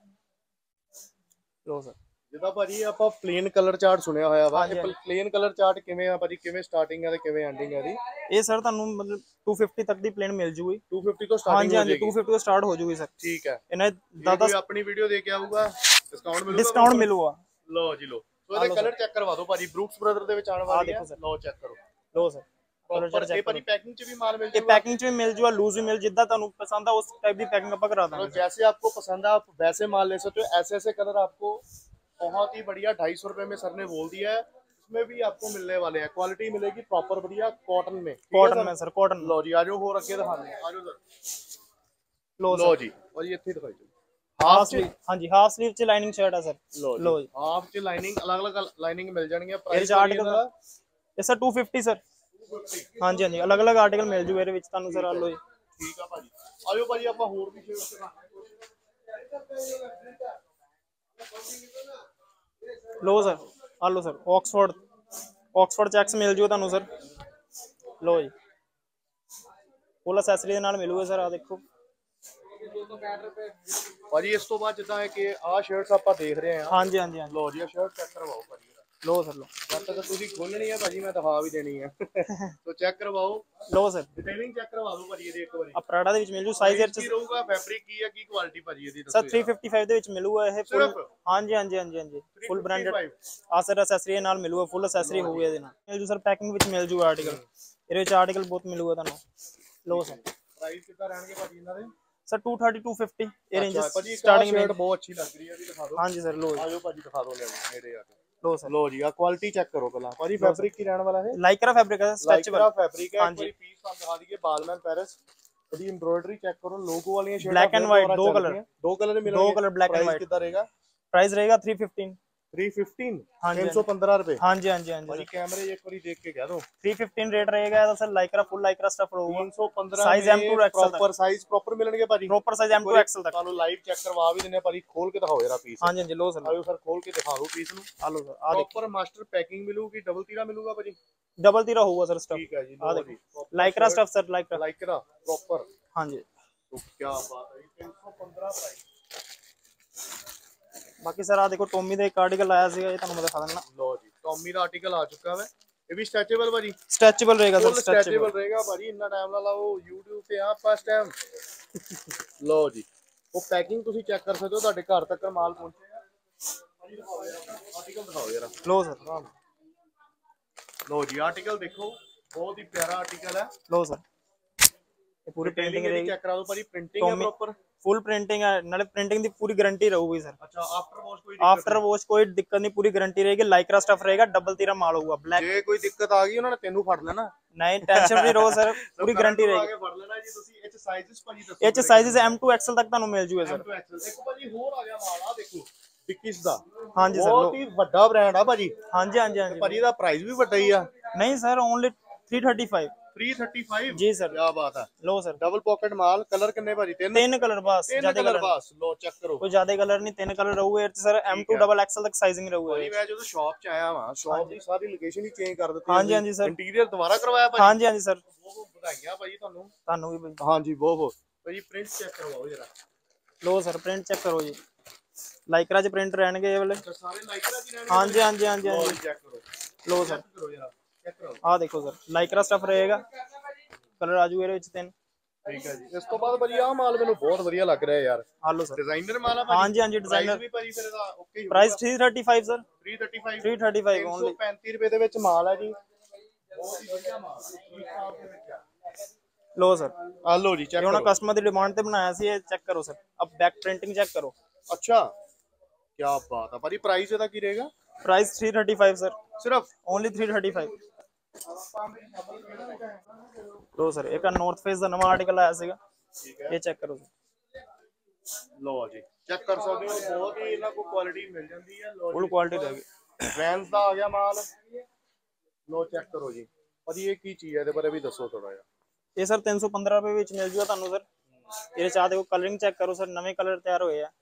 D: ਲੋ ਸਰ
A: ਜਿੱਦਾਂ ਭਾਜੀ ਆਪਾਂ ਪਲੇਨ ਕਲਰ ਚਾਰਟ ਸੁਣਿਆ ਹੋਇਆ ਵਾ,
D: ਹਾਂਜੀ,
A: ਇਹ ਪਲੇਨ ਕਲਰ ਚਾਰਟ ਕਿਵੇਂ ਆ ਭਾਜੀ? ਕਿਵੇਂ ਸਟਾਰਟਿੰਗ ਆ ਤੇ ਕਿਵੇਂ ਐਂਡਿੰਗ ਆ ਦੀ?
D: ਇਹ ਸਰ ਤੁਹਾਨੂੰ ਮਤਲਬ 250 ਤੱਕ ਦੀ ਪਲੇਨ ਮਿਲ ਜੂਗੀ।
A: 250 ਤੋਂ ਸਟਾਰਟਿੰਗ
D: ਹਾਂਜੀ
A: ਹੋ
D: ਹਾਂਜੀ
A: ਜਾਏਗੀ।
D: 250 ਤੋਂ ਸਟਾਰਟ ਹੋ ਜੂਗੀ ਸਰ।
A: ਠੀਕ ਹੈ।
D: ਇਹਨਾਂ
A: ਜੇ ਕੋਈ ਆਪਣੀ ਵੀਡੀਓ ਦੇਖ ਕੇ ਆਊਗਾ ਡਿਸਕਾਊਂਟ ਮਿਲੂਗਾ?
D: ਡਿਸਕਾਊਂਟ ਮਿਲੂਗਾ।
A: ਲਓ ਜੀ, ਲਓ। ਸੋ ਇਹਦੇ ਕਲਰ ਚੈੱਕ ਕਰਵਾ ਦਿਓ ਭਾਜੀ, ਬਰੂਕਸ ਬ੍ਰਦਰ ਦੇ ਵਿੱਚ ਆਉਣ ਵਾਲੀ ਹੈ। ਲਓ ਚੈੱਕ ਕਰੋ।
D: ਲੋ ਸਰ
A: ਪ੍ਰੋਪਰ ਇਹ ਭਾਜੀ ਪੈਕਿੰਗ ਚ ਵੀ ਮਾਲ ਮਿਲ
D: ਇਹ
A: ਜਾਊਗਾ?
D: ਪੈਕਿੰਗ ਚ ਵੀ ਮਿਲ ਜੂਗਾ, ਲੂਜ਼ ਵੀ ਮਿਲ, ਜਿੱਦਾਂ ਤੁਹਾਨੂੰ पसंद है उस टाइप की पैकिंग अपन करा देंगे।
A: जैसे आपको पसंद है आप वैसे माल ले सकते हो। ऐसे ऐसे कलर आपको बहुत ही बढ़िया 250 रुपए में सर ने बोल दिया है, इसमें भी आपको मिलने वाले हैं। क्वालिटी मिलेगी प्रॉपर बढ़िया कॉटन में।
D: कॉटन में सर, कॉटन।
A: लो जी, आज हो रखे दिखाने, आज सर।
D: लो
A: लो जी, और ये इतनी दिखाई
D: हाफ स्लीव। हाँ जी, हाफ स्लीव च लाइनिंग शर्ट है सर।
A: लो जी, हाफ च लाइनिंग अलग अलग लाइनिंग मिल जाएंगे।
D: प्राइस आर्टिकल ये सर 250 सर। हाँ जी हाँ जी, अलग अलग आर्टिकल मिल जू ਇਹਦੇ ਵਿੱਚ ਤੁਹਾਨੂੰ ਸਰ। ਆ ਲੋ ਜੀ,
A: ਠੀਕ ਆ ਭਾਜੀ। ਆਜੋ ਭਾਜੀ ਆਪਾਂ ਹੋਰ ਵੀ ਸ਼ੇਅਰ ਕਰਾਂਗੇ।
D: ਲੋ ਸਰ ਆ ਲੋ ਸਰ ਆਕਸਫੋਰਡ ਚੈਕਸ ਮਿਲ ਜੂ ਤੁਹਾਨੂੰ ਸਰ। ਲੋ ਜੀ, ਫੁੱਲ ਐਕਸੈਸਰੀ ਦੇ ਨਾਲ ਮਿਲੂਗਾ ਸਰ। ਆ ਦੇਖੋ
A: ਭਾਜੀ, ਇਸ ਤੋਂ ਬਾਅਦ ਜਿੱਦਾਂ ਹੈ ਕਿ ਆਹ ਸ਼ਰਟਸ ਆਪਾਂ ਦੇਖ ਰਹੇ ਹਾਂ।
D: ਹਾਂਜੀ ਹਾਂਜੀ ਹਾਂਜੀ।
A: ਲੋ ਜੀ, ਆ ਸ਼ਰਟ ਚੈੱਕ ਕਰਵਾਓ ਭਾਜੀ।
D: ਲੋ ਸਰ ਲੋ,
A: ਜਦ ਤੱਕ ਤੁਸੀਂ ਖੋਲਣੀ ਹੈ ਭਾਜੀ ਮੈਂ ਦਿਖਾ ਵੀ ਦੇਣੀ ਹੈ। ਸੋ ਚੈੱਕ ਕਰਵਾਓ।
D: ਲੋ ਸਰ
A: ਡਿਟੇਲਿੰਗ ਚੈੱਕ ਕਰਵਾ ਦਿਓ ਭਾਜੀ ਇਹਦੀ ਇੱਕ ਵਾਰੀ।
D: ਆ ਪ੍ਰਾਡਾ ਦੇ ਵਿੱਚ ਮਿਲ ਜੂ। ਸਾਈਜ਼ ਇਹ
A: ਕੀ ਰਹੂਗਾ? ਫੈਬਰਿਕ ਕੀ ਹੈ, ਕੀ ਕੁਆਲਿਟੀ ਭਾਜੀ ਇਹਦੀ
D: ਸਰ
A: ਦੱਸੋ?
D: 355 ਦੇ ਵਿੱਚ ਮਿਲੂਗਾ ਇਹ ਫੁੱਲ। ਹਾਂਜੀ ਹਾਂਜੀ ਹਾਂਜੀ ਹਾਂਜੀ, ਫੁੱਲ ਬ੍ਰਾਂਡਡ। ਆ ਸਰ ਐਕਸੈਸਰੀ ਨਾਲ ਮਿਲੂਗਾ, ਫੁੱਲ ਐਕਸੈਸਰੀ ਹੋਊਗੀ ਇਹਦੇ ਨਾਲ। ਮਿਲ ਜੂ ਸਰ, ਪੈਕਿੰਗ ਵਿੱਚ ਮਿਲ ਜੂਗਾ ਆਰਟੀਕਲ। ਇਹਦੇ ਵਿੱਚ ਆਰਟੀਕਲ ਬਹੁਤ ਮਿਲੂਗਾ ਤੁਹਾਨੂੰ। ਲੋ ਸਰ
A: ਪ੍ਰਾਈਸ ਕਿੰਨਾ ਰਹਿਣਗੇ ਭਾਜੀ ਇਹਨਾਂ ਦੇ?
D: सर 230 250 ये रेंज
A: अच्छा भाजी
D: स्टार्टिंग
A: शर्ट
D: में।
A: बहुत अच्छी लग रही है भी दिखा दो।
D: हाँ जी सर लो
A: आजो भाजी दिखा दो नेड़े आके।
D: लो सर।
A: लो जी आ क्वालिटी चेक करो पहला भाजी फैब्रिक की रहने वाला है
D: लाइक्रा फैब्रिक है स्ट्रेचेबल।
A: लाइक्रा फैब्रिक है।
D: हाँ
A: एक
D: जी
A: बारी पीस ਤੁਹਾਨੂੰ ਦਿਖਾ ਦਈਏ ਬਾਲਮੈਨ ਪੈਰਿਸ ਇਹਦੀ ਐਮਬ੍ਰੋਇਡਰੀ ਚੈੱਕ ਕਰੋ ਲੋਗੋ ਵਾਲੀਆਂ ਸ਼ਰਟਾਂ
D: ब्लैक एंड व्हाइट दो कलर,
A: ਦੋ ਕਲਰ
D: दो
A: ਮਿਲਣਗੇ
D: colour black and
A: price
D: white.
A: कितना रहेगा
D: प्राइस रहेगा 315।
A: 315
D: हाँ जी
A: 315 रुपए
D: हाँ जी हाँ जी हाँ जी
A: भाजी
D: सर
A: कैमरे एक बारी देख के कह दो
D: 315 रेट रहेगा sir. Lycra full lycra stuff रहेगा
A: 315
D: साइज M to XL तक।
A: प्रॉपर साइज प्रॉपर मिलणਗੇ ਭਾਜੀ
D: proper size M to XL तक।
A: ਤੁਹਾਨੂੰ ਲਾਈਵ ਚੈੱਕ ਕਰਵਾ ਵੀ ਦਿੰਨੇ ਭਾਜੀ ਖੋਲ ਕੇ ਦਿਖਾਓ ਜਰਾ ਪੀਸ।
D: हाँ जी हाँ जी लो सर
A: ਆਇਓ ਸਰ ਖੋਲ ਕੇ ਦਿਖਾ ਦਿਓ ਪੀਸ ਨੂੰ।
D: आ लो सर आ देखो
A: प्रॉपर मास्टर पैकिंग मिलूगी डबल तीरा मिलूगा भाजी।
D: डबल तीरा होगा सर स्टफ।
A: ठीक है जी
D: आ
A: लो
D: देखो
A: जी
D: lycra stuff sir lycra.
A: Lycra proper
D: हाँ जी
A: तो क्या बात है 315 प्राइस।
D: बाकी सर आ देखो टॉमी ਦਾ ਇੱਕ ਆਰਟੀਕਲ ਆਇਆ ਸੀਗਾ ਇਹ ਤੁਹਾਨੂੰ ਮੈਂ ਦਿਖਾ ਦਿੰਦਾ।
A: लो जी टॉमी ਦਾ ਆਰਟੀਕਲ ਆ ਚੁੱਕਾ ਹੈ ਇਹ ਵੀ ਸਟ੍ਰੈਚੇਬਲ ਭਾਜੀ।
D: स्ट्रेचेबल रहेगा सर
A: फुल स्ट्रेचेबल रहेगा भाजी ਇੰਨਾ ਟਾਈਮ ਲਾ ਲਾਓ YouTube ਤੇ ਆ ਫਸਟ ਟਾਈਮ। ਲੋ ਜੀ ਉਹ ਪੈਕਿੰਗ ਤੁਸੀਂ ਚੈੱਕ ਕਰ ਸਕਦੇ ਹੋ ਤੁਹਾਡੇ ਘਰ ਤੱਕ ਮਾਲ ਪਹੁੰਚੇਗਾ। ਆਰਟੀਕਲ ਦਿਖਾਓ ਜਰਾ।
D: लो सर
A: ਲੋ ਜੀ ਆਰਟੀਕਲ ਦੇਖੋ ਬਹੁਤ ਹੀ ਪਿਆਰਾ ਆਰਟੀਕਲ ਹੈ।
D: लो सर ये पूरी प्रिंटिंग रहेगी
A: चेक करा दो भाजी प्रिंटिंग है प्रॉपर
D: फुल प्रिंटिंग है नाले प्रिंटिंग की पूरी गारंटी रहूगी सर।
A: अच्छा आफ्टर वॉश कोई
D: आफ्टर वॉश कोई दिक्कत नहीं पूरी गारंटी रहेगी। लाइक्रा स्टफ रहेगा डबल तीरा माल होगा ब्लैक।
A: ਜੇ ਕੋਈ ਦਿੱਕਤ ਆ ਗਈ ਉਹਨਾਂ ਨੇ ਤੈਨੂੰ ਫੜ ਲੈਣਾ
D: नहीं टेंशन फ्री रहो सर पूरी गारंटी रहेगी।
A: ਆਗੇ ਫੜ ਲੈਣਾ ਜੀ ਤੁਸੀਂ ਇਹ ਚ ਸਾਈਜ਼ਸ ਭਾਜੀ ਦੱਸੋ।
D: ਇਹ ਚ ਸਾਈਜ਼ਸ M to XL ਤੱਕ ਤੁਹਾਨੂੰ ਮਿਲ ਜੂਗੇ ਸਰ।
A: M to XL ਦੇਖੋ ਭਾਜੀ ਹੋਰ ਆ ਗਿਆ ਮਾਲ ਆ ਦੇਖੋ ਟਿੱਕੀਸ ਦਾ।
D: ਹਾਂਜੀ ਸਰ
A: ਬਹੁਤ ਹੀ ਵੱਡਾ ਬ੍ਰਾਂਡ ਆ ਭਾਜੀ।
D: ਹਾਂਜੀ ਹਾਂਜੀ ਹਾਂਜੀ
A: ਭਾਜੀ ਦਾ ਪ੍ਰਾਈਸ ਵੀ ਵੱਡਾ ਹੀ ਆ।
D: नहीं सर ओनली 335।
A: 335
D: जी सर
A: ਕੀ ਬਾਤ ਹੈ।
D: लो सर
A: ਡਬਲ ਪਾਕਟ ਮਾਲ ਕਲਰ ਕਿੰਨੇ ਭਾਜੀ ਤਿੰਨ
D: तीन कलर बस
A: ਤਿੰਨ
D: ज्यादा
A: ਕਲਰ
D: कलर
A: ਬਸ ਲੋ ਚੈੱਕ ਕਰੋ।
D: कोई ज्यादा कलर नहीं तीन कलर रहूगे sir M to double XL तक साइजिंग
A: ਭਾਜੀ
D: रहूगे।
A: ਮੈਂ ਜਦੋਂ ਸ਼ਾਪ ਚ ਆਇਆ ਵਾਂ ਸ਼ਾਪ ਦੀ ਸਾਰੀ ਲੋਕੇਸ਼ਨ ਹੀ ਚੇਂਜ ਕਰ ਦਿੱਤੀ।
D: ਹਾਂਜੀ ਹਾਂਜੀ ਸਰ
A: ਇੰਟੀਰੀਅਰ ਦੁਬਾਰਾ ਕਰਵਾਇਆ ਭਾਜੀ।
D: ਹਾਂਜੀ ਹਾਂਜੀ ਸਰ
A: ਬਹੁਤ ਵਧਾਈਆਂ ਭਾਜੀ ਤੁਹਾਨੂੰ।
D: ਤੁਹਾਨੂੰ ਵੀ ਭਾਈ।
A: ਹਾਂਜੀ ਬਹੁਤ ਭਾਜੀ ਪ੍ਰਿੰਟ ਚੈੱਕ ਕਰਵਾਓ ਜਰਾ।
D: लो सर प्रिंट चेक करो जी लाइक्रा च प्रिंट रहणगे ये वाले।
A: ਸਾਰੇ ਲਾਈਕਰਾ ਦੀ ਰਹਿਣੇ।
D: हाँ जी हाँ जी हाँ जी हाँ जी
A: ਚੈੱਕ ਕਰੋ
D: लो सर
A: ਕਰੋ ਜਰਾ ਚੈੱਕ ਕਰੋ।
D: आ देखो सर लाइक्रा स्टफ रहेगा कलर आजू ਇਹਦੇ ਵਿੱਚ ਤਿੰਨ।
A: ਠੀਕ ਹੈ ਜੀ। ਇਸ ਤੋਂ ਬਾਅਦ ਭਾਜੀ ਆਹ ਮਾਲ ਮੈਨੂੰ ਬਹੁਤ ਵਧੀਆ ਲੱਗ ਰਿਹਾ ਯਾਰ।
D: ਆ ਲਓ ਸਰ
A: ਡਿਜ਼ਾਈਨਰ ਮਾਲ ਆ ਭਾਜੀ।
D: ਹਾਂਜੀ ਹਾਂਜੀ
A: Price
D: डिजाइनर
A: ਵੀ ਭਾਜੀ ਫਿਰ ਇਹਦਾ ਓਕੇ ਹੀ
D: प्राइस 335 सर
A: 335
D: 335 ओनली।
A: 335 ਰੁਪਏ ਦੇ ਵਿੱਚ ਮਾਲ ਹੈ ਜੀ। ਬਹੁਤ ਹੀ ਵਧੀਆ ਮਾਲ ਠੀਕ ਠਾਕ ਦੇ ਵਿੱਚ ਆ।
D: लो सर
A: ਆ ਲਓ ਜੀ ਚੈੱਕ
D: ਇਹ ਉਹਨਾਂ
A: ਕਰੋ।
D: ਕਸਟਮਰ ਦੀ ਡਿਮਾਂਡ ਤੇ ਬਣਾਇਆ ਸੀ ਇਹ ਚੈੱਕ ਕਰੋ ਸਰ। अब बैक प्रिंटिंग चेक करो।
A: ਅੱਛਾ ਕੀ ਬਾਤ ਆ ਭਾਜੀ ਪ੍ਰਾਈਸ ਇਹਦਾ ਕੀ ਰਹੇਗਾ।
D: प्राइस 335 सर
A: ਸਿਰਫ
D: ओनली 335। लो सर एक नॉर्थ फेस ਦਾ ਨਵਾਂ ਆਰਟੀਕਲ ਆਇਆ ਸੀਗਾ ਇਹ ਚੈੱਕ ਕਰੋ ਸਰ।
A: ਲਓ ਜੀ ਚੈੱਕ ਕਰ ਸਕਦੇ ਹੋ ਬਹੁਤ ਹੀ ਇਹਨਾਂ ਕੋਲ ਕੁਆਲਿਟੀ ਮਿਲ ਜਾਂਦੀ ਹੈ। ਲਓ
D: ਫੁੱਲ ਕੁਆਲਿਟੀ ਰਹੇਗੀ।
A: ਵੈਨਸ ਦਾ ਆ ਗਿਆ ਮਾਲ। ਲੋ ਚੈੱਕ ਕਰੋ ਜੀ ਭਾਜੀ ਇਹ ਕੀ ਚੀਜ਼ ਹੈ ਇਹਦੇ ਬਾਰੇ ਵੀ ਦੱਸੋ ਥੋੜਾ ਜਿਹਾ।
D: ਇਹ ਸਰ 315 ਰੁਪਏ ਵਿੱਚ ਮਿਲ ਜੂਗਾ ਤੁਹਾਨੂੰ ਸਰ। ਇਹਦੇ ਚਾਹ ਦੇਖੋ ਕਲਰਿੰਗ ਚੈੱਕ ਕਰੋ ਸਰ ਨਵੇਂ ਕਲਰ ਤਿਆਰ ਹੋਏ ਆ।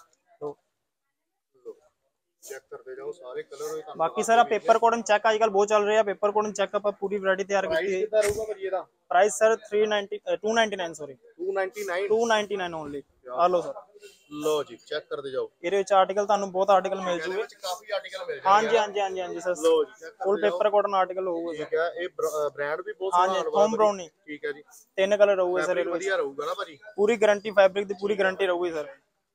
A: ਚੈੱਕ ਕਰਦੇ ਜਾਓ ਸਾਰੇ ਕਲਰ ਹੋਏ ਤੁਹਾਨੂੰ।
D: ਬਾਕੀ ਸਰ ਆ ਪੇਪਰ ਕਾਟਨ ਚੈੱਕ ਅੱਜ ਕੱਲ ਬਹੁਤ ਚੱਲ ਰਿਹਾ ਪੇਪਰ ਕਾਟਨ ਚੈੱਕ ਆਪਾਂ ਪੂਰੀ ਵੈਰਾਈਟੀ ਤਿਆਰ ਕੀਤੀ
A: ਪ੍ਰਾਈਸ
D: ਹੈ।
A: ਕਿੰਨਾ ਰਹੂਗਾ ਭਾਜੀ ਇਹਦਾ।
D: Price sir 299 sorry
A: 299
D: 299 only. ਆ ਲਓ ਸਰ
A: ਲੋ ਜੀ ਚੈੱਕ ਕਰਦੇ ਜਾਓ।
D: ਇਹਦੇ ਵਿੱਚ ਆਰਟੀਕਲ ਤੁਹਾਨੂੰ ਬਹੁਤ ਆਰਟੀਕਲ ਮਿਲ
A: ਇਹਦੇ
D: ਜੂਗੇ।
A: ਵਿੱਚ ਕਾਫੀ ਆਰਟੀਕਲ ਮਿਲ
D: ਹਾਂਜੀ
A: ਜਾਣਗੇ।
D: ਹਾਂਜੀ ਹਾਂਜੀ ਹਾਂਜੀ ਸਰ
A: ਲੋ ਜੀ ਚੈੱਕ
D: ਫੁੱਲ
A: ਕਰਦੇ ਜਾਓ।
D: ਪੇਪਰ ਕਾਟਨ ਆਰਟੀਕਲ ਹੋਊਗਾ ਸਰ।
A: ਠੀਕ ਹੈ ਇਹ ਬ੍ਰਾਂਡ ਵੀ ਬਹੁਤ
D: ਹਾਂਜੀ
A: ਸੋਹਣਾ
D: ਥੋਮ ਬਰਾਊਨੀ
A: ਠੀਕ ਹੈ ਜੀ।
D: ਤਿੰਨ ਕਲਰ ਰਹੂਗੇ ਸਰ
A: ਫੈਬਰਿਕ
D: ਇਹਦੇ ਵਿੱਚ।
A: ਵਧੀਆ ਰਹੂਗਾ ਨਾ ਭਾਜੀ।
D: ਪੂਰੀ ਗਾਰੰਟੀ ਫੈਬਰਿਕ ਦੀ ਪੂਰੀ ਗਾਰੰਟੀ ਰਹੂਗੀ ਸਰ।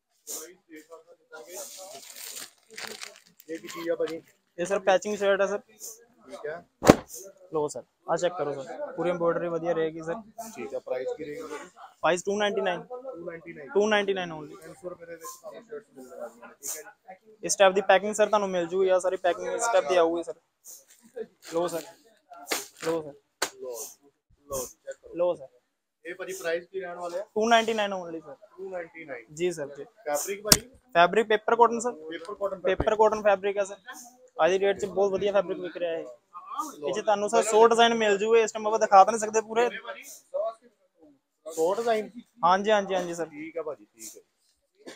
A: ਇਹ ਕੀ ਚੀਜ਼ ਆ ਭਾਜੀ।
D: ਇਹ ਸਰ ਪੈਚਿੰਗ ਸ਼ਰਟ ਹੈ ਸਰ।
A: ਠੀਕ ਹੈ
D: ਲੋ ਸਰ ਆ ਚੈੱਕ ਕਰੋ ਸਰ ਪੂਰੀ ਐਮਬੋਇਡਰੀ ਵਧੀਆ ਰਹੇਗੀ ਸਰ।
A: ਠੀਕ ਹੈ ਪ੍ਰਾਈਸ ਕੀ ਰਹੇਗਾ ਭਾਜੀ।
D: Price 299
A: 299
D: 299 only.
A: 300 ਰੁਪਏ ਦੇ ਵਿੱਚ ਤੁਹਾਨੂੰ ਸ਼ਰਟਸ ਮਿਲ ਜਾਣਗੀਆਂ ਠੀਕ ਹੈ ਜੀ।
D: ਇਸ ਸਟੈਪ ਦੀ ਪੈਕਿੰਗ ਸਰ ਤੁਹਾਨੂੰ ਮਿਲ ਜੂਗੀ ਆ ਸਾਰੀ ਪੈਕਿੰਗ ਇਸ ਸਟੈਪ ਦੀ ਆਊਗੀ ਸਰ। ਲੋ ਸਰ ਲੋ ਸਰ
A: ਲੋ ਜੀ ਚੈੱਕ ਕਰੋ।
D: ਲੋ ਸਰ
A: ਇਹ ਭਾਜੀ ਪ੍ਰਾਈਸ ਕੀ ਰਹਿਣ ਵਾਲਾ ਹੈ।
D: 299 ओनली सर।
A: 299
D: जी सर जी
A: ਫੈਬਰਿਕ ਭਾਜੀ
D: fabric paper cotton sir
A: paper cotton
D: paper cotton fabric है सर। आज ਦੀ ਰੇਟ 'ਚ ਬਹੁਤ ਵਧੀਆ ਫੈਬਰਿਕ ਵਿਕ ਰਿਹਾ ਹੈ। ਇਹ 'ਚ ਤੁਹਾਨੂੰ ਸਰ 100 ਡਿਜ਼ਾਈਨ ਮਿਲ ਜੂਗੇ ਇਸ ਟਾਈਮ ਆਪਾਂ ਦਿਖਾ ਤਾਂ ਨਹੀਂ ਸਕਦੇ ਪੂਰੇ।
A: 100 ਡਿਜ਼ਾਈਨ
D: ਹਾਂਜੀ ਹਾਂਜੀ ਹਾਂਜੀ ਸਰ
A: ਠੀਕ ਹੈ ਭਾਜੀ ਠੀਕ ਹੈ।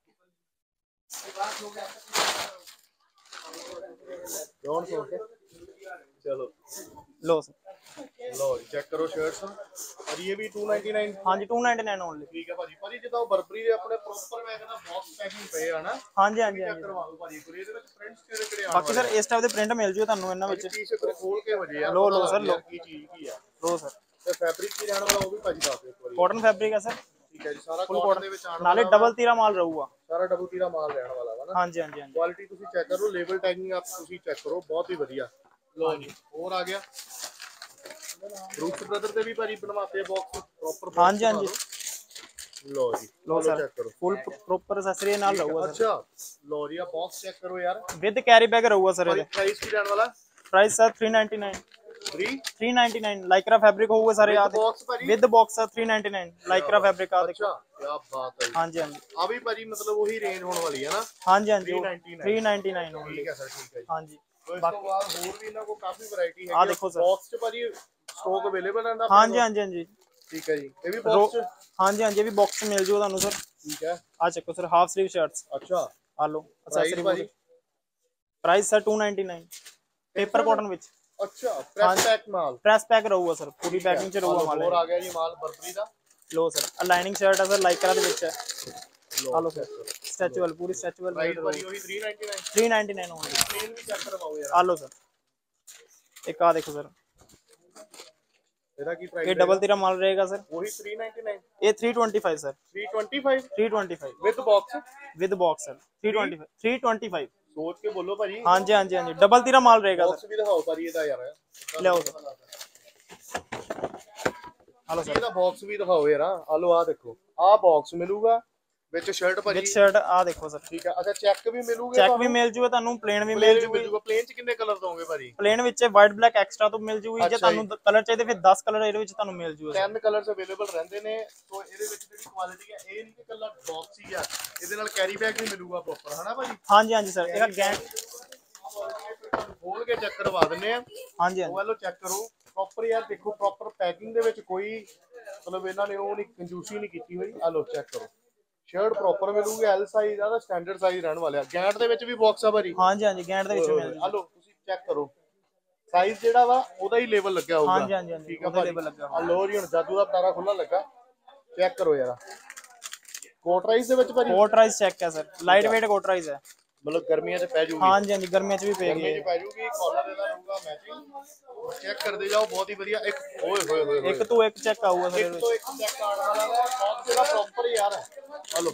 A: ਡੋਂਟ ਸੋਚ ਚਲੋ
D: लो सर
A: ਲਓ ਜੀ ਚੈੱਕ ਕਰੋ ਸ਼ਰਟਸ ਭਾਜੀ ਇਹ ਵੀ 299
D: हाँ जी 299 ओनली।
A: ਠੀਕ ਹੈ ਭਾਜੀ। ਭਾਜੀ ਜਿੱਦਾਂ ਉਹ ਬਰਬਰੀ ਦੇ ਆਪਣੇ ਪ੍ਰੋਪਰ ਮੈਂ ਕਹਿੰਦਾ ਬਾਕਸ ਪੈਕਿੰਗ ਪਏ ਆ ਨਾ
D: हाँ जी हाँ जी हाँ
A: ਚੈੱਕ
D: जी
A: ਕਰਵਾ ਲਓ ਭਾਜੀ ਕੋਈ ਇਹਦੇ ਵਿੱਚ ਪ੍ਰਿੰਟਸ ਕਿਹੜੇ ਕਿਹੜੇ ਆਣ
D: ਬਾਕੀ ਸਰ ਇਸ ਟਾਈਪ ਦੇ ਪ੍ਰਿੰਟ ਮਿਲ ਜੂਗੇ ਤੁਹਾਨੂੰ ਇਹਨਾਂ ਵਿੱਚ।
A: ਪੀਸ ਇੱਕ ਖੋਲ ਕੇ ਵਜੇ ਯਾਰ
D: ਲਓ,
A: ਪਤਾ
D: ਲਓ
A: ਲੱਗ
D: ਸਰ,
A: ਗਿਆ
D: ਲਓ।
A: ਕੀ ਚੀਜ਼ ਕੀ ਆ।
D: लो सर
A: ਤੇ ਫੈਬਰਿਕ ਕੀ ਰਹਿਣ ਵਾਲਾ ਉਹ ਵੀ ਭਾਜੀ ਦੱਸ ਦਿਓ ਇੱਕ ਵਾਰੀ।
D: कॉटन फैब्रिक है सर
A: ਠੀਕ ਹੈ ਜੀ ਸਾਰਾ
D: फुल
A: ਕਾਟਨ ਦੇ ਵਿੱਚ ਆਣ
D: कॉटन नाले
A: ਵਾਲਾ ਵਾ।
D: डबल तीरा माल रहूगा।
A: ਸਾਰਾ ਡਬਲ ਤੀਰਾ ਮਾਲ ਰਹਿਣ ਵਾਲਾ ਵਾ ਨਾ।
D: हाँ जी हाँ जी हाँ जी
A: ਕੁਆਲਿਟੀ ਤੁਸੀਂ ਚੈੱਕ ਕਰੋ ਲੇਬਲ ਟੈਗਿੰਗ ਆਪ ਤੁਸੀਂ ਚੈੱਕ ਕਰੋ ਬਹੁਤ ਹੀ ਵਧੀਆ। ਲਓ ਜੀ ਹੋਰ ਆ ਗਿਆ ਰੂਟਸ ਬ੍ਰਦਰ ਦੇ ਵੀ ਭਾਜੀ ਬਣਵਾਤੇ ਬਾਕਸ ਪ੍ਰੋਪਰ।
D: हाँ जी हाँ जी
A: ਲਓ ਜੀ
D: ਲਓ ਸਰ
A: ਚੈੱਕ ਕਰੋ
D: ਫੁੱਲ ਪ੍ਰੋਪਰ ਐਕਸੈਸਰੀ ਨਾਲ ਰਹੂਗਾ ਸਰ।
A: ਅੱਛਾ ਲਓ ਜੀ ਆ ਬਾਕਸ ਚੈੱਕ ਕਰੋ ਯਾਰ
D: ਵਿਦ ਕੈਰੀ ਬੈਗ ਰਹੂਗਾ ਸਰ ਇਹਦੇ।
A: ਪ੍ਰਾਈਸ ਕੀ ਰਹਿਣ ਵਾਲਾ?
D: ਪ੍ਰਾਈਸ ਸਰ 399
A: 3
D: 399 ਲਾਈਕਰਾ ਫੈਬਰਿਕ ਹੋਊਗਾ ਸਾਰੇ ਆ
A: ਬਾਕਸ ਭਾਜੀ
D: with box sir 399 lycra fabric ਆ ਦੇਖੋ।
A: ਅੱਛਾ ਕੀ ਬਾਤ ਹੈ ਜੀ।
D: ਹਾਂਜੀ ਹਾਂਜੀ
A: ਆ ਵੀ ਭਾਜੀ ਮਤਲਬ ਉਹੀ ਰੇਂਜ ਹੋਣ ਵਾਲੀ ਹੈ ਨਾ?
D: ਹਾਂਜੀ ਹਾਂਜੀ
A: 399
D: ਓਨਲੀ।
A: ਠੀਕ ਹੈ ਸਰ ਠੀਕ ਹੈ ਜੀ।
D: ਹਾਂਜੀ
A: ਇਸ ਤੋਂ ਬਾਅਦ ਹੋਰ ਵੀ ਇਹਨਾਂ ਕੋਲ ਕਾਫੀ ਵੈਰਾਈਟੀ ਹੈ।
D: ਆ ਦੇਖੋ ਸਰ
A: ਬਾਕਸ ਚ ਭਾਜੀ ਸਟਾਕ ਅਵੇਲੇਬਲ ਰਹਿੰਦਾ?
D: ਹਾਂਜੀ ਹਾਂਜੀ ਹਾਂਜੀ
A: ਠੀਕ ਹੈ ਜੀ। ਇਹ ਵੀ ਬਾਕਸ ਚ?
D: ਹਾਂਜੀ ਹਾਂਜੀ ਇਹ ਵੀ ਬਾਕਸ ਮਿਲ ਜੂਗਾ ਤੁਹਾਨੂੰ ਸਰ।
A: ਠੀਕ ਹੈ।
D: ਆ ਚੱਕੋ ਸਰ ਹਾਫ ਸਲੀਵ ਸ਼ਰਟਸ।
A: ਅੱਛਾ
D: ਆ ਲਓ ਐਕਸੈਸਰੀ
A: ਭਾਜੀ?
D: ਪ੍ਰਾਈਸ ਸਰ 299 ਪੇਪਰ ਕਾਟਨ ਵਿੱਚ।
A: ਅੱਛਾ ਪ੍ਰੈਸ ਪੈਕ ਮਾਲ?
D: ਪ੍ਰੈਸ ਪੈਕ ਰਹੂਗਾ ਸਰ ਪੂਰੀ ਪੈਕਿੰਗ ਚ ਰਹੂਗਾ ਮਾਲ।
A: ਹੋਰ ਆ ਗਿਆ ਜੀ ਮਾਲ ਬਰਬਰੀ ਦਾ।
D: ਲੋ ਸਰ ਅਲਾਈਨਿੰਗ ਸ਼ਰਟ ਹੈ ਸਰ ਲਾਈਕਰਾ ਦੇ ਵਿੱਚ ਹੈ। ਆ ਲਓ ਸਰ ਸਟ੍ਰੈਚੇਬਲ ਪੂਰੀ ਸਟ੍ਰੈਚੇਬਲ
A: ਪ੍ਰਾਈਸ ਭਾਜੀ ਉਹੀ 399?
D: 399 ਓਨਲੀ।
A: ਸੇਲ ਵੀ ਚੈੱਕ ਕਰਵਾਓ ਯਾਰ।
D: ਆ ਲਓ ਸਰ ਇੱਕ ਆ ਦੇਖੋ ਸਰ
A: ਇਹਦਾ ਕੀ ਪ੍ਰਾਈਸ?
D: ਇਹ ਡਬਲ ਤੀਰਾ ਮਾਲ ਰਹੇਗਾ ਸਰ।
A: ਉਹੀ 399?
D: ਇਹ 325 sir.
A: 325?
D: 325
A: with box?
D: With box sir 325 325।
A: ਸੋਚ ਕੇ ਬੋਲੋ ਭਾਜੀ।
D: ਹਾਂਜੀ ਹਾਂਜੀ ਹਾਂਜੀ ਡਬਲ ਤੀਰਾ ਮਾਲ ਰਹੇਗਾ
A: ਬਾਕਸ ਵੀ ਦਿਖਾਓ ਭਾਜੀ ਇਹਦਾ ਯਾਰ।
D: ਲਿਆਓ ਸਰ ਆ ਲਓ ਸਰ
A: ਇਹਦਾ ਬਾਕਸ ਵੀ ਦਿਖਾਓ ਯਾਰ। ਆ ਲਓ ਆ ਦੇਖੋ ਆ ਬਾਕਸ ਮਿਲੂਗਾ ਵਿੱਚ ਸ਼ਰਟ ਭਾਜੀ।
D: ਵਿਦ ਸ਼ਰਟ ਆ ਦੇਖੋ ਸਰ।
A: ਠੀਕ ਹੈ। ਅੱਛਾ ਚੈੱਕ ਵੀ ਮਿਲੂਗੇ?
D: ਚੈੱਕ ਵੀ ਮਿਲ ਜੂਗਾ ਤੁਹਾਨੂੰ ਪਲੇਨ ਵੀ ਮਿਲ ਜੂਗੀ।
A: ਪਲੇਨ ਚ ਕਿੰਨੇ ਕਲਰ ਦੋਗੇ ਭਾਜੀ?
D: ਪਲੇਨ ਵਿੱਚ ਵਾਈਟ ਬਲੈਕ ਐਕਸਟਰਾ ਤੋਂ ਮਿਲ ਜੂਗੀ। ਜੇ ਤੁਹਾਨੂੰ ਕਲਰ ਚਾਹੀਦੇ ਫਿਰ 10 ਕਲਰ ਇਹਦੇ ਵਿੱਚ ਤੁਹਾਨੂੰ ਮਿਲ ਜੂਗਾ।
A: 10 ਕਲਰਸ ਅਵੇਲੇਬਲ ਰਹਿੰਦੇ ਨੇ। ਸੋ ਇਹਦੇ ਵਿੱਚ ਜਿਹੜੀ ਕੁਆਲਿਟੀ ਹੈ ਇਹ ਨਹੀਂ ਕਿ ਕੱਲਾ ਬਾਕਸ ਹੀ ਆ, ਇਹਦੇ ਨਾਲ ਕੈਰੀ ਬੈਗ ਵੀ ਮਿਲੂਗਾ ਪ੍ਰੋਪਰ, ਹਨਾ ਭਾਜੀ?
D: ਹਾਂਜੀ ਹਾਂਜੀ ਸਰ ਇਹਦਾ ਗੈਂਟ
A: ਖੋਲ ਕੇ ਚੈੱਕ ਕਰਵਾ ਦਿੰਨੇ ਆ।
D: ਹਾਂਜੀ ਹਾਂਜੀ
A: ਉਹ ਲੋ ਚੈੱਕ ਕਰੋ ਪ੍ਰੋਪਰ ਯਾਰ। ਦੇਖੋ ਪ੍ਰੋਪਰ ਪੈਕਿੰਗ ਦੇ ਵਿੱਚ ਕੋਈ ਮਤਲਬ ਇਹਨਾਂ ਨੇ ਉਹ ਨਹੀਂ ਕੰਜੂਸੀ ਨਹੀਂ ਕੀਤੀ ਹੋਈ। ਆ ਲੋ ਚੈੱਕ ਕਰੋ ਸ਼ਰਟ ਪ੍ਰੋਪਰ ਮਿਲੂਗੀ। ਐਲ ਸਾਈਜ਼ ਆ ਦਾ ਸਟੈਂਡਰਡ ਸਾਈਜ਼ ਰਹਿਣ ਵਾਲਾ। ਗੈਂਟ ਦੇ ਵਿੱਚ ਵੀ ਬਾਕਸ ਆ ਭਾਜੀ?
D: ਹਾਂਜੀ ਹਾਂਜੀ ਗੈਂਟ ਦੇ ਵਿੱਚ ਮਿਲ
A: ਆ
D: ਜੂਗਾ।
A: ਲੋ ਤੁਸੀਂ ਚੈੱਕ ਕਰੋ ਸਾਈਜ਼ ਜਿਹੜਾ ਵਾ ਉਹਦਾ ਹੀ ਲੇਬਲ ਲੱਗਿਆ ਹੋਊਗਾ।
D: ਹਾਂਜੀ ਹਾਂਜੀ ਹਾਂਜੀ
A: ਠੀਕ ਆ
D: ਉਹਦਾ
A: ਭਾਜੀ।
D: ਲੇਬਲ ਲੱਗਾ
A: ਆ ਲੋ ਜੀ ਹੁਣ ਜਾਦੂ ਦਾ ਤਾਰਾ ਖੁੱਲਾ ਲੱਗਾ। ਚੈੱਕ ਕਰੋ ਯਾਰ ਕੋਟਰਾਈਜ਼ ਦੇ ਵਿੱਚ ਭਾਜੀ।
D: ਕੋਟਰਾਈਜ਼ ਚੈੱਕ ਹੈ ਸਰ ਲਾਈਟ weight ਕੋਟਰਾਈਜ਼ ਹੈ।
A: ਮਤਲਬ ਗਰਮੀਆਂ 'ਚ ਪੈ ਜੂਗੀ?
D: ਹਾਂਜੀ ਹਾਂਜੀ ਗਰਮੀਆਂ 'ਚ ਵੀ ਪਏਗੀ।
A: ਗਰਮੀਆਂ 'ਚ ਪੈ ਜੂਗੀ। ਕਾਲਰ ਇਹਦਾ ਰਹੂਗਾ ਮੈਚਿੰਗ। ਚੈੱਕ ਕਰਦੇ ਜਾਓ ਬਹੁਤ ਹੀ ਵਧੀਆ। ਇੱਕ ਓਏ ਹੋਏ ਹੋਏ
D: ਇੱਕ ਤੋਂ ਇੱਕ ਚੈੱਕ ਆਊਗਾ ਸਰ
A: ਇੱਕ ਤੋਂ ਇੱਕ ਚੈੱਕ ਆਉਣ ਵਾਲਾ ਵਾ। ਬਾਕਸ ਜਿਹੜਾ ਪ੍ਰੋਪਰ ਯਾਰ ਹੈ। ਹਲੋ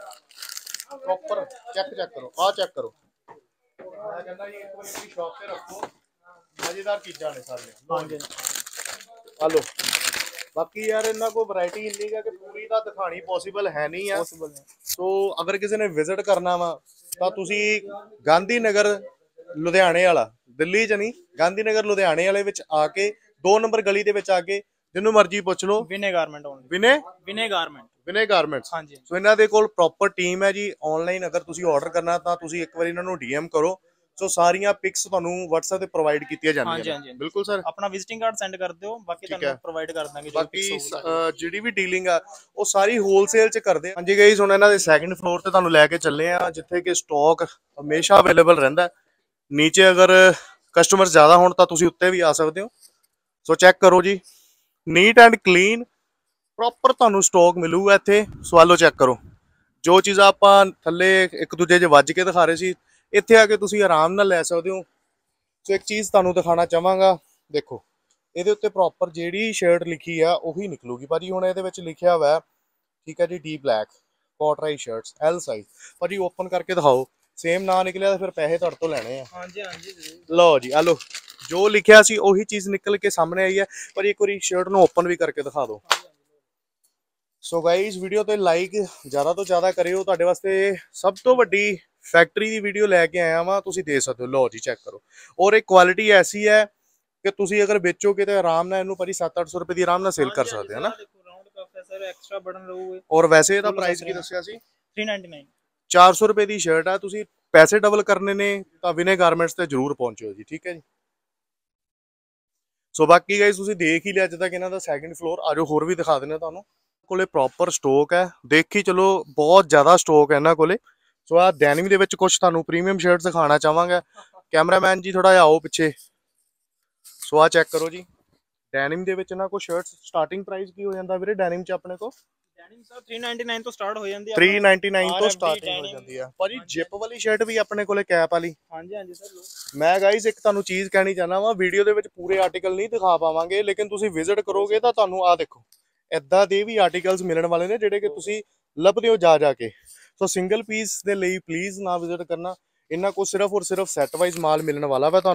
A: ਪ੍ਰੋਪਰ ਚੈੱਕ ਕਰੋ। ਆਹ ਚੈੱਕ ਕਰੋ। ਮੈਂ ਕਹਿੰਦਾ ਜੀ ਇੱਕ ਵਾਰੀ ਆਪਣੀ ਸ਼ਾਪ ਤੇ ਰੱਖੋ। ਮਜ਼ੇਦਾਰ ਚੀਜ਼ਾਂ ਨੇ ਸਾਰੀਆਂ।
D: ਹਾਂਜੀ
A: ਹਲੋ ਬਾਕੀ ਯਾਰ ਇਹਨਾਂ ਕੋਲ ਵੈਰਾਈਟੀ ਇੰਨੀ ਹੈ ਕਿ ਪੂਰੀ ਤਾਂ ਦਿਖਾਣੀ ਪੋਸੀਬਲ ਹੈ ਨਹੀਂ ਆ। ਸੋ ਅਗਰ ਕਿਸੇ ਨੇ ਵਿਜ਼ਿਟ ਕਰਨਾ ਵਾ ਤਾਂ ਤੁਸੀਂ ਗਾਂਧੀ ਨਗਰ ਲੁਧਿਆਣੇ ਵਾਲਾ, ਦਿੱਲੀ 'ਚ ਨਹੀਂ, ਗਾਂਧੀ ਨਗਰ ਲੁਧਿਆਣੇ ਵਾਲੇ ਵਿੱਚ ਆ ਕੇ 2 ਨੰਬਰ ਗਲੀ ਦੇ ਵਿੱਚ ਆ ਕੇ ਜਿਹਨੂੰ ਮਰਜ਼ੀ ਪੁੱਛ ਲਓ।
D: Vinay garment only.
A: Vinay garments.
D: ਹਾਂਜੀ
A: ਸੋ ਇਹਨਾਂ ਦੇ ਕੋਲ ਪ੍ਰੋਪਰ ਟੀਮ ਹੈ ਜੀ। ਆਨਲਾਈਨ ਅਗਰ ਤੁਸੀਂ ਆਰਡਰ ਕਰਨਾ ਤਾਂ ਤੁਸੀਂ ਇੱਕ ਵਾਰੀ ਇਹਨਾਂ ਨੂੰ DM ਕਰੋ। ਸੋ ਸਾਰੀਆਂ ਪਿਕਸ ਤੁਹਾਨੂੰ WhatsApp ਤੇ ਪ੍ਰੋਵਾਈਡ ਕੀਤੀਆਂ ਜਾਂਦੀਆਂ ਨੇ। ਬਿਲਕੁਲ ਸਰ
D: ਆਪਣਾ ਵਿਜ਼ਿਟਿੰਗ ਕਾਰਡ ਸੈਂਡ ਕਰ ਦਿਓ ਬਾਕੀ ਤੁਹਾਨੂੰ ਪ੍ਰੋਵਾਈਡ ਕਰ ਦਾਂਗੇ।
A: ਬਾਕੀ ਜਿਹੜੀ ਵੀ ਡੀਲਿੰਗ ਆ ਉਹ ਸਾਰੀ ਹੋਲਸੇਲ 'ਚ ਕਰਦੇ ਆ। ਹਾਂਜੀ ਗਾਈਸ ਹੁਣ ਇਹਨਾਂ ਦੇ ਸੈਕੰਡ ਫਲੋਰ ਤੇ ਤੁਹਾਨੂੰ ਲੈ ਕੇ ਚੱਲੇ ਆ ਜਿੱਥੇ ਕਿ ਸਟਾਕ ਹਮੇਸ਼ਾ ਅਵੇਲੇਬਲ ਰਹਿੰਦਾ। ਨੀਚੇ ਅਗਰ ਕਸਟਮਰ ਜ਼ਿਆਦਾ ਹੋਣ ਤਾਂ ਤੁਸੀਂ ਉੱਤੇ ਵੀ ਆ ਸਕਦੇ ਹੋ। ਸੋ ਚੈੱਕ ਕਰੋ ਜੀ ਨੀਟ ਐਂਡ ਕਲੀਨ ਪ੍ਰੋਪਰ ਤੁਹਾਨੂੰ ਸਟਾਕ ਮਿਲੂਗਾ ਇੱਥੇ। ਸਵਾਲੋ ਚੈੱਕ ਕਰੋ ਜੋ ਚੀਜ਼ਾਂ ਆਪਾਂ ਥੱਲੇ ਇੱਕ ਦੂਜੇ 'ਚ ਵੱਜ ਕੇ ਦਿਖਾ ਰਹੇ ਸੀ ਇੱਥੇ ਆ ਕੇ ਤੁਸੀਂ ਆਰਾਮ ਨਾਲ ਲੈ ਸਕਦੇ ਹੋ। ਸੋ ਇੱਕ ਚੀਜ਼ ਤੁਹਾਨੂੰ ਦਿਖਾਉਣਾ ਚਾਹਾਂਗਾ। ਦੇਖੋ ਇਹਦੇ ਉੱਤੇ ਪ੍ਰੋਪਰ ਜਿਹੜੀ ਸ਼ਰਟ ਲਿਖੀ ਆ ਉਹੀ ਨਿਕਲੂਗੀ ਭਾਜੀ। ਹੁਣ ਇਹਦੇ ਵਿੱਚ ਲਿਖਿਆ ਹੋਇਆ ਠੀਕ ਹੈ ਜੀ ਡੀ ਬਲੈਕ ਕੋਟਰਾਈ ਸ਼ਰਟਸ ਐਲ ਸਾਈਜ਼। ਭਾਜੀ ਓਪਨ ਕਰਕੇ ਦਿਖਾਓ। ਸੇਮ ਨਾ ਨਿਕਲਿਆ ਤਾਂ ਫਿਰ ਪੈਸੇ ਤੁਹਾਡੇ ਤੋਂ ਲੈਣੇ ਆ।
D: ਹਾਂਜੀ ਹਾਂਜੀ
A: ਲਓ ਜੀ ਆ ਲਓ ਜੋ ਲਿਖਿਆ ਸੀ ਉਹੀ ਚੀਜ਼ ਨਿਕਲ ਕੇ ਸਾਹਮਣੇ ਆਈ ਹੈ। ਪਰ ਇੱਕ ਵਾਰੀ ਸ਼ਰਟ ਨੂੰ ਓਪਨ ਵੀ ਕਰਕੇ ਦਿਖਾ ਦਿਓ। ਸੋ ਗਾਈਜ਼ ਵੀਡੀਓ ਤੇ ਲਾਈਕ ਜ਼ਿਆਦਾ ਤੋਂ ਜ਼ਿਆਦਾ ਕਰਿਓ। ਤੁਹਾਡੇ ਵਾਸਤੇ ਸਭ ਤੋਂ ਵੱਡੀ ਫੈਕਟਰੀ ਦੀ ਵੀਡੀਓ ਲੈ ਕੇ ਆਇਆ ਵਾਂ। ਤੁਸੀਂ ਦੇ ਸਕਦੇ ਹੋ। ਲਓ ਜੀ ਚੈੱਕ ਕਰੋ। ਔਰ ਇਹ ਕੁਆਲਿਟੀ ਐਸੀ ਹੈ ਕਿ ਤੁਸੀਂ ਅਗਰ ਵੇਚੋਗੇ ਤਾਂ ਆਰਾਮ ਨਾਲ ਇਹਨੂੰ ਭਾਜੀ 700-800 ਰੁਪਏ ਦੀ ਆਰਾਮ ਨਾਲ ਸੇਲ ਕਰ ਸਕਦੇ ਹੋ ਨਾ।
D: ਰਾਉਂਡ ਕਫ ਹੈ ਸਰ ਐਕਸਟਰਾ ਬਟਨ ਰਹੂਗੇ।
A: ਔਰ ਵੈਸੇ ਇਹਦਾ ਪ੍ਰਾਈਸ ਕੀ ਦੱਸਿਆ ਸੀ?
D: 399
A: 400 ਰੁਪਏ ਦੀ ਸ਼ਰਟ ਆ। ਤੁਸੀਂ ਪੈਸੇ ਡਬਲ ਕਰਨੇ ਨੇ ਤਾਂ ਵਿਨੇ ਗਾਰਮੈਂਟਸ ਤੇ ਜ਼ਰੂਰ ਪਹੁੰਚਿਓ ਜੀ। ਠੀਕ ਹੈ ਜੀ। ਸੋ ਬਾਕੀ ਗਾਈਸ ਤੁਸੀਂ ਦੇਖ ਹੀ ਲਿਆ ਅੱਜ ਤੱਕ ਇਹਨਾਂ ਦਾ ਸੈਕੰਡ ਫਲੋਰ। ਆਜੋ ਹੋਰ ਵੀ ਦਿਖਾ ਦਿੰਦੇ ਤੁਹਾਨੂੰ। ਕੋਲੇ ਪ੍ਰੋਪਰ ਸਟਾਕ ਹੈ। ਦੇਖੀ ਚਲੋ ਬਹੁਤ ਜ਼ਿਆਦਾ ਸਟਾਕ ਹੈ ਇਹਨਾਂ ਕੋਲੇ। ਸੋ ਆ ਡੈਨਿਮ ਦੇ ਵਿੱਚ ਕੁਝ ਤੁਹਾਨੂੰ ਪ੍ਰੀਮੀਅਮ ਸ਼ਰਟਸ ਦਿਖਾਉਣਾ ਚਾਹਾਂਗਾ। ਕੈਮਰਾਮੈਨ ਜੀ ਥੋੜਾ ਜਿਹਾ ਆਓ ਪਿੱਛੇ। ਸੋ ਆ ਚੈੱਕ ਕਰੋ ਜੀ ਡੈਨਿਮ ਦੇ ਵਿੱਚ ਨਾ ਕੋਈ ਸ਼ਰਟਸ ਸਟਾਰਟਿੰਗ ਪ੍ਰਾਈਸ ਕੀ ਹੋ ਜਾਂਦਾ ਵੀਰੇ ਡੈਨਿਮ 'ਚ ਆਪਣੇ ਕੋਲ?
D: ਡੈਨਿਮ ਸਰ 399 ਤੋਂ ਸਟਾਰਟ ਹੋ ਜਾਂਦੀ ਹੈ।
A: 399 ਤੋਂ ਸਟਾਰਟਿੰਗ ਹੋ ਜਾਂਦੀ ਆ ਭਾਜੀ। ਜਿਪ ਵਾਲੀ ਸ਼ਰਟ ਵੀ ਆਪਣੇ ਕੋਲੇ ਕੈਪ ਵਾਲੀ।
D: ਹਾਂਜੀ ਹਾਂਜੀ ਸਰ
A: ਮੈਂ ਗਾਈਜ਼ ਇੱਕ ਤੁਹਾਨੂੰ ਚੀਜ਼ ਕਹਿਣੀ ਚਾਹਨਾ ਵਾਂ। ਵੀਡੀਓ ਦੇ ਵਿੱਚ ਪੂਰੇ ਆਰਟੀਕਲ ਨਹੀਂ ਦਿਖਾ ਪਾਵਾਂਗੇ ਲੇਕਿਨ ਤੁਸੀਂ ਵਿਜ਼ਿਟ ਕਰੋਗੇ ਤਾਂ ਤੁਹਾਨੂੰ ਆ ਦੇਖੋ ਇਦਾਂ ਦੇ ਵੀ ਆਰਟੀਕਲਸ ਮਿਲਣ ਵਾਲੇ ਨੇ ਜਿਹੜੇ ਕਿ ਤੁਸੀਂ ਲੱਭਦੇ ਹੋ ਜਾ ਕੇ। ਸੋ ਸਿੰਗਲ ਪੀਸ ਦੇ ਲਈ ਪਲੀਜ਼ ਨਾ ਵਿਜ਼ਿਟ ਕਰਨਾ। ਇਹਨਾਂ ਕੋਲ ਸਿਰਫ ਔਰ ਸਿਰਫ ਸੈੱਟ ਵਾਈਜ਼ ਮਾਲ ਮਿਲਣ ਵਾਲਾ ਵਾ ਤੁਹਾਨੂੰ।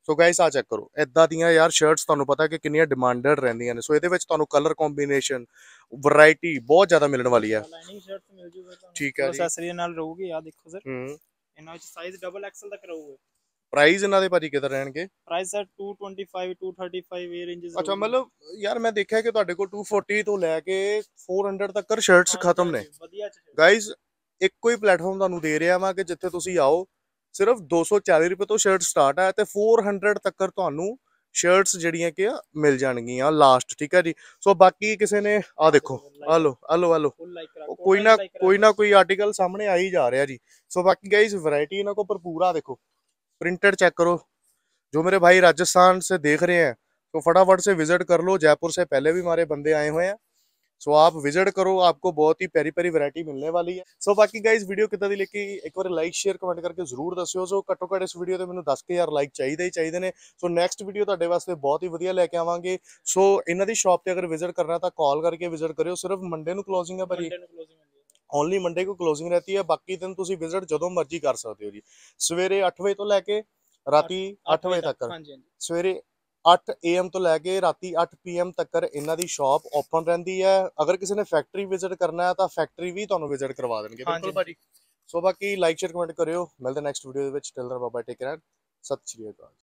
A: ਸੋ ਗਾਇਸ ਆ ਚੈੱਕ ਕਰੋ, ਇਦਾਂ ਦੀਆਂ ਯਾਰ ਸ਼ਰਟਸ ਤੁਹਾਨੂੰ ਪਤਾ ਕਿ ਕਿੰਨੀਆਂ ਡਿਮਾਂਡਡ ਰਹਿੰਦੀਆਂ ਨੇ। ਸੋ ਇਹਦੇ ਵਿੱਚ ਤੁਹਾਨੂੰ ਕਲਰ ਕੰਬੀਨੇਸ਼ਨ, ਵੈਰਾਈਟੀ ਬਹੁਤ ਜ਼ਿਆਦਾ ਮਿਲਣ ਵਾਲੀ ਹੈ।
D: ਲਾਈਨਿੰਗ ਸ਼ਰਟਸ ਮਿਲ ਜੂਗਾ ਤੁਹਾਨੂੰ,
A: ਠੀਕ ਹੈ ਜੀ।
D: ਐਕਸੈਸਰੀ ਨਾਲ ਰਹੂਗੀ। ਆ ਦੇਖੋ ਸਰ,
A: ਹੂੰ,
D: ਇਹਨਾਂ ਵਿੱਚ ਸਾਈਜ਼ ਡਬਲ ਐਕਸਲ ਤੱਕ ਰਹੂਗਾ।
A: ਪ੍ਰਾਈਸ ਇਹਨਾਂ ਦੇ ਭਾਜੀ ਕਿੱਧਰ ਰਹਿਣਗੇ?
D: ਪ੍ਰਾਈਸ ਸਰ 225 235 ਇਹ ਰੇਂਜਸ।
A: ਅੱਛਾ, ਮਤਲਬ ਯਾਰ ਮੈਂ ਦੇਖਿਆ ਕਿ ਤੁਹਾਡੇ ਕੋਲ 240 ਤੋਂ ਲੈ ਕੇ 400 ਤੱਕ ਸ਼ਰਟਸ ਖਤਮ ਨੇ
D: ਵਧੀਆ ਚ
A: ਗਾਇਜ਼। ਇੱਕੋ ਹੀ ਪਲੇਟਫਾਰਮ ਤੁਹਾਨੂੰ ਦੇ ਰਿਹਾ ਵਾਂ ਕਿ ਜਿੱਥੇ ਤੁਸੀਂ ਆਓ, ਸਿਰਫ 240 ਰੁਪਏ ਤੋਂ ਸ਼ਰਟ ਸਟਾਰਟ ਹੈ ਤੇ 400 ਤੱਕ ਤੁਹਾਨੂੰ ਸ਼ਰਟਸ ਜਿਹੜੀਆਂ ਕਿ ਮਿਲ ਜਾਣਗੀਆਂ ਲਾਸਟ। ਠੀਕ ਹੈ ਜੀ। ਸੋ ਬਾਕੀ ਕਿਸੇ ਨੇ ਆ ਦੇਖੋ, ਆ ਲੋ ਆ ਲੋ ਆ ਲੋ,
D: ਫੁੱਲ ਲਾਈਕ ਕਰਾ,
A: ਕੋਈ ਨਾ ਕੋਈ ਆर्टिकल ਸਾਹਮਣੇ ਆ ਹੀ ਜਾ ਰਿਹਾ ਜੀ। सो बाकी गाइस वैरायटी इनको पर पूरा देखो, प्रिंटेड चेक करो। जो मेरे भाई राजस्थान से देख रहे हैं तो फटाफट से विजिट कर लो। जयपुर से पहले भी हमारे बंदे आए हुए हैं। सो आप विजिट करो, आपको बहुत ही प्यारी प्यारी वैरायटी मिलने वाली है। सो बाकी गाइस वीडियो कितना दी लेके एक बार लाइक शेयर कमेंट करके जरूर दस्यो। सो घट्टो घट इस वीडियो ते मैनूं 10,000 लाइक चाहिए ही चाहिए ने। सो नैक्सट वीडियो तुहाडे वास्ते बहुत ही वधिया लैके आवांगे। सो इन्हां दी शॉप ते अगर विजिट करना तो कॉल करके विजिट करियो। सिर्फ मंडे नूं क्लोजिंग है भाजी, ओनली मंडे को क्लोजिंग रहती है। बाकी दिन तुसी विजिट जदों मर्जी कर सकते हो जी। सवेरे 8 बजे तो लैके राती 8 बजे तक, सवेरे 8 AM तो लैके राती 8 PM तक इन्हां दी शॉप ओपन रहिंदी है। अगर किसी ने फैक्ट्री विजिट करना है तो फैक्ट्री भी तुहानूं विजिट करवा देणगे। बिल्कुल भाजी। सो बाकी लाइक शेयर कमेंट करियो। मिलदे नैक्सट वीडियो दे विच। Till then bye bye, take care, Sat Sri अकाल।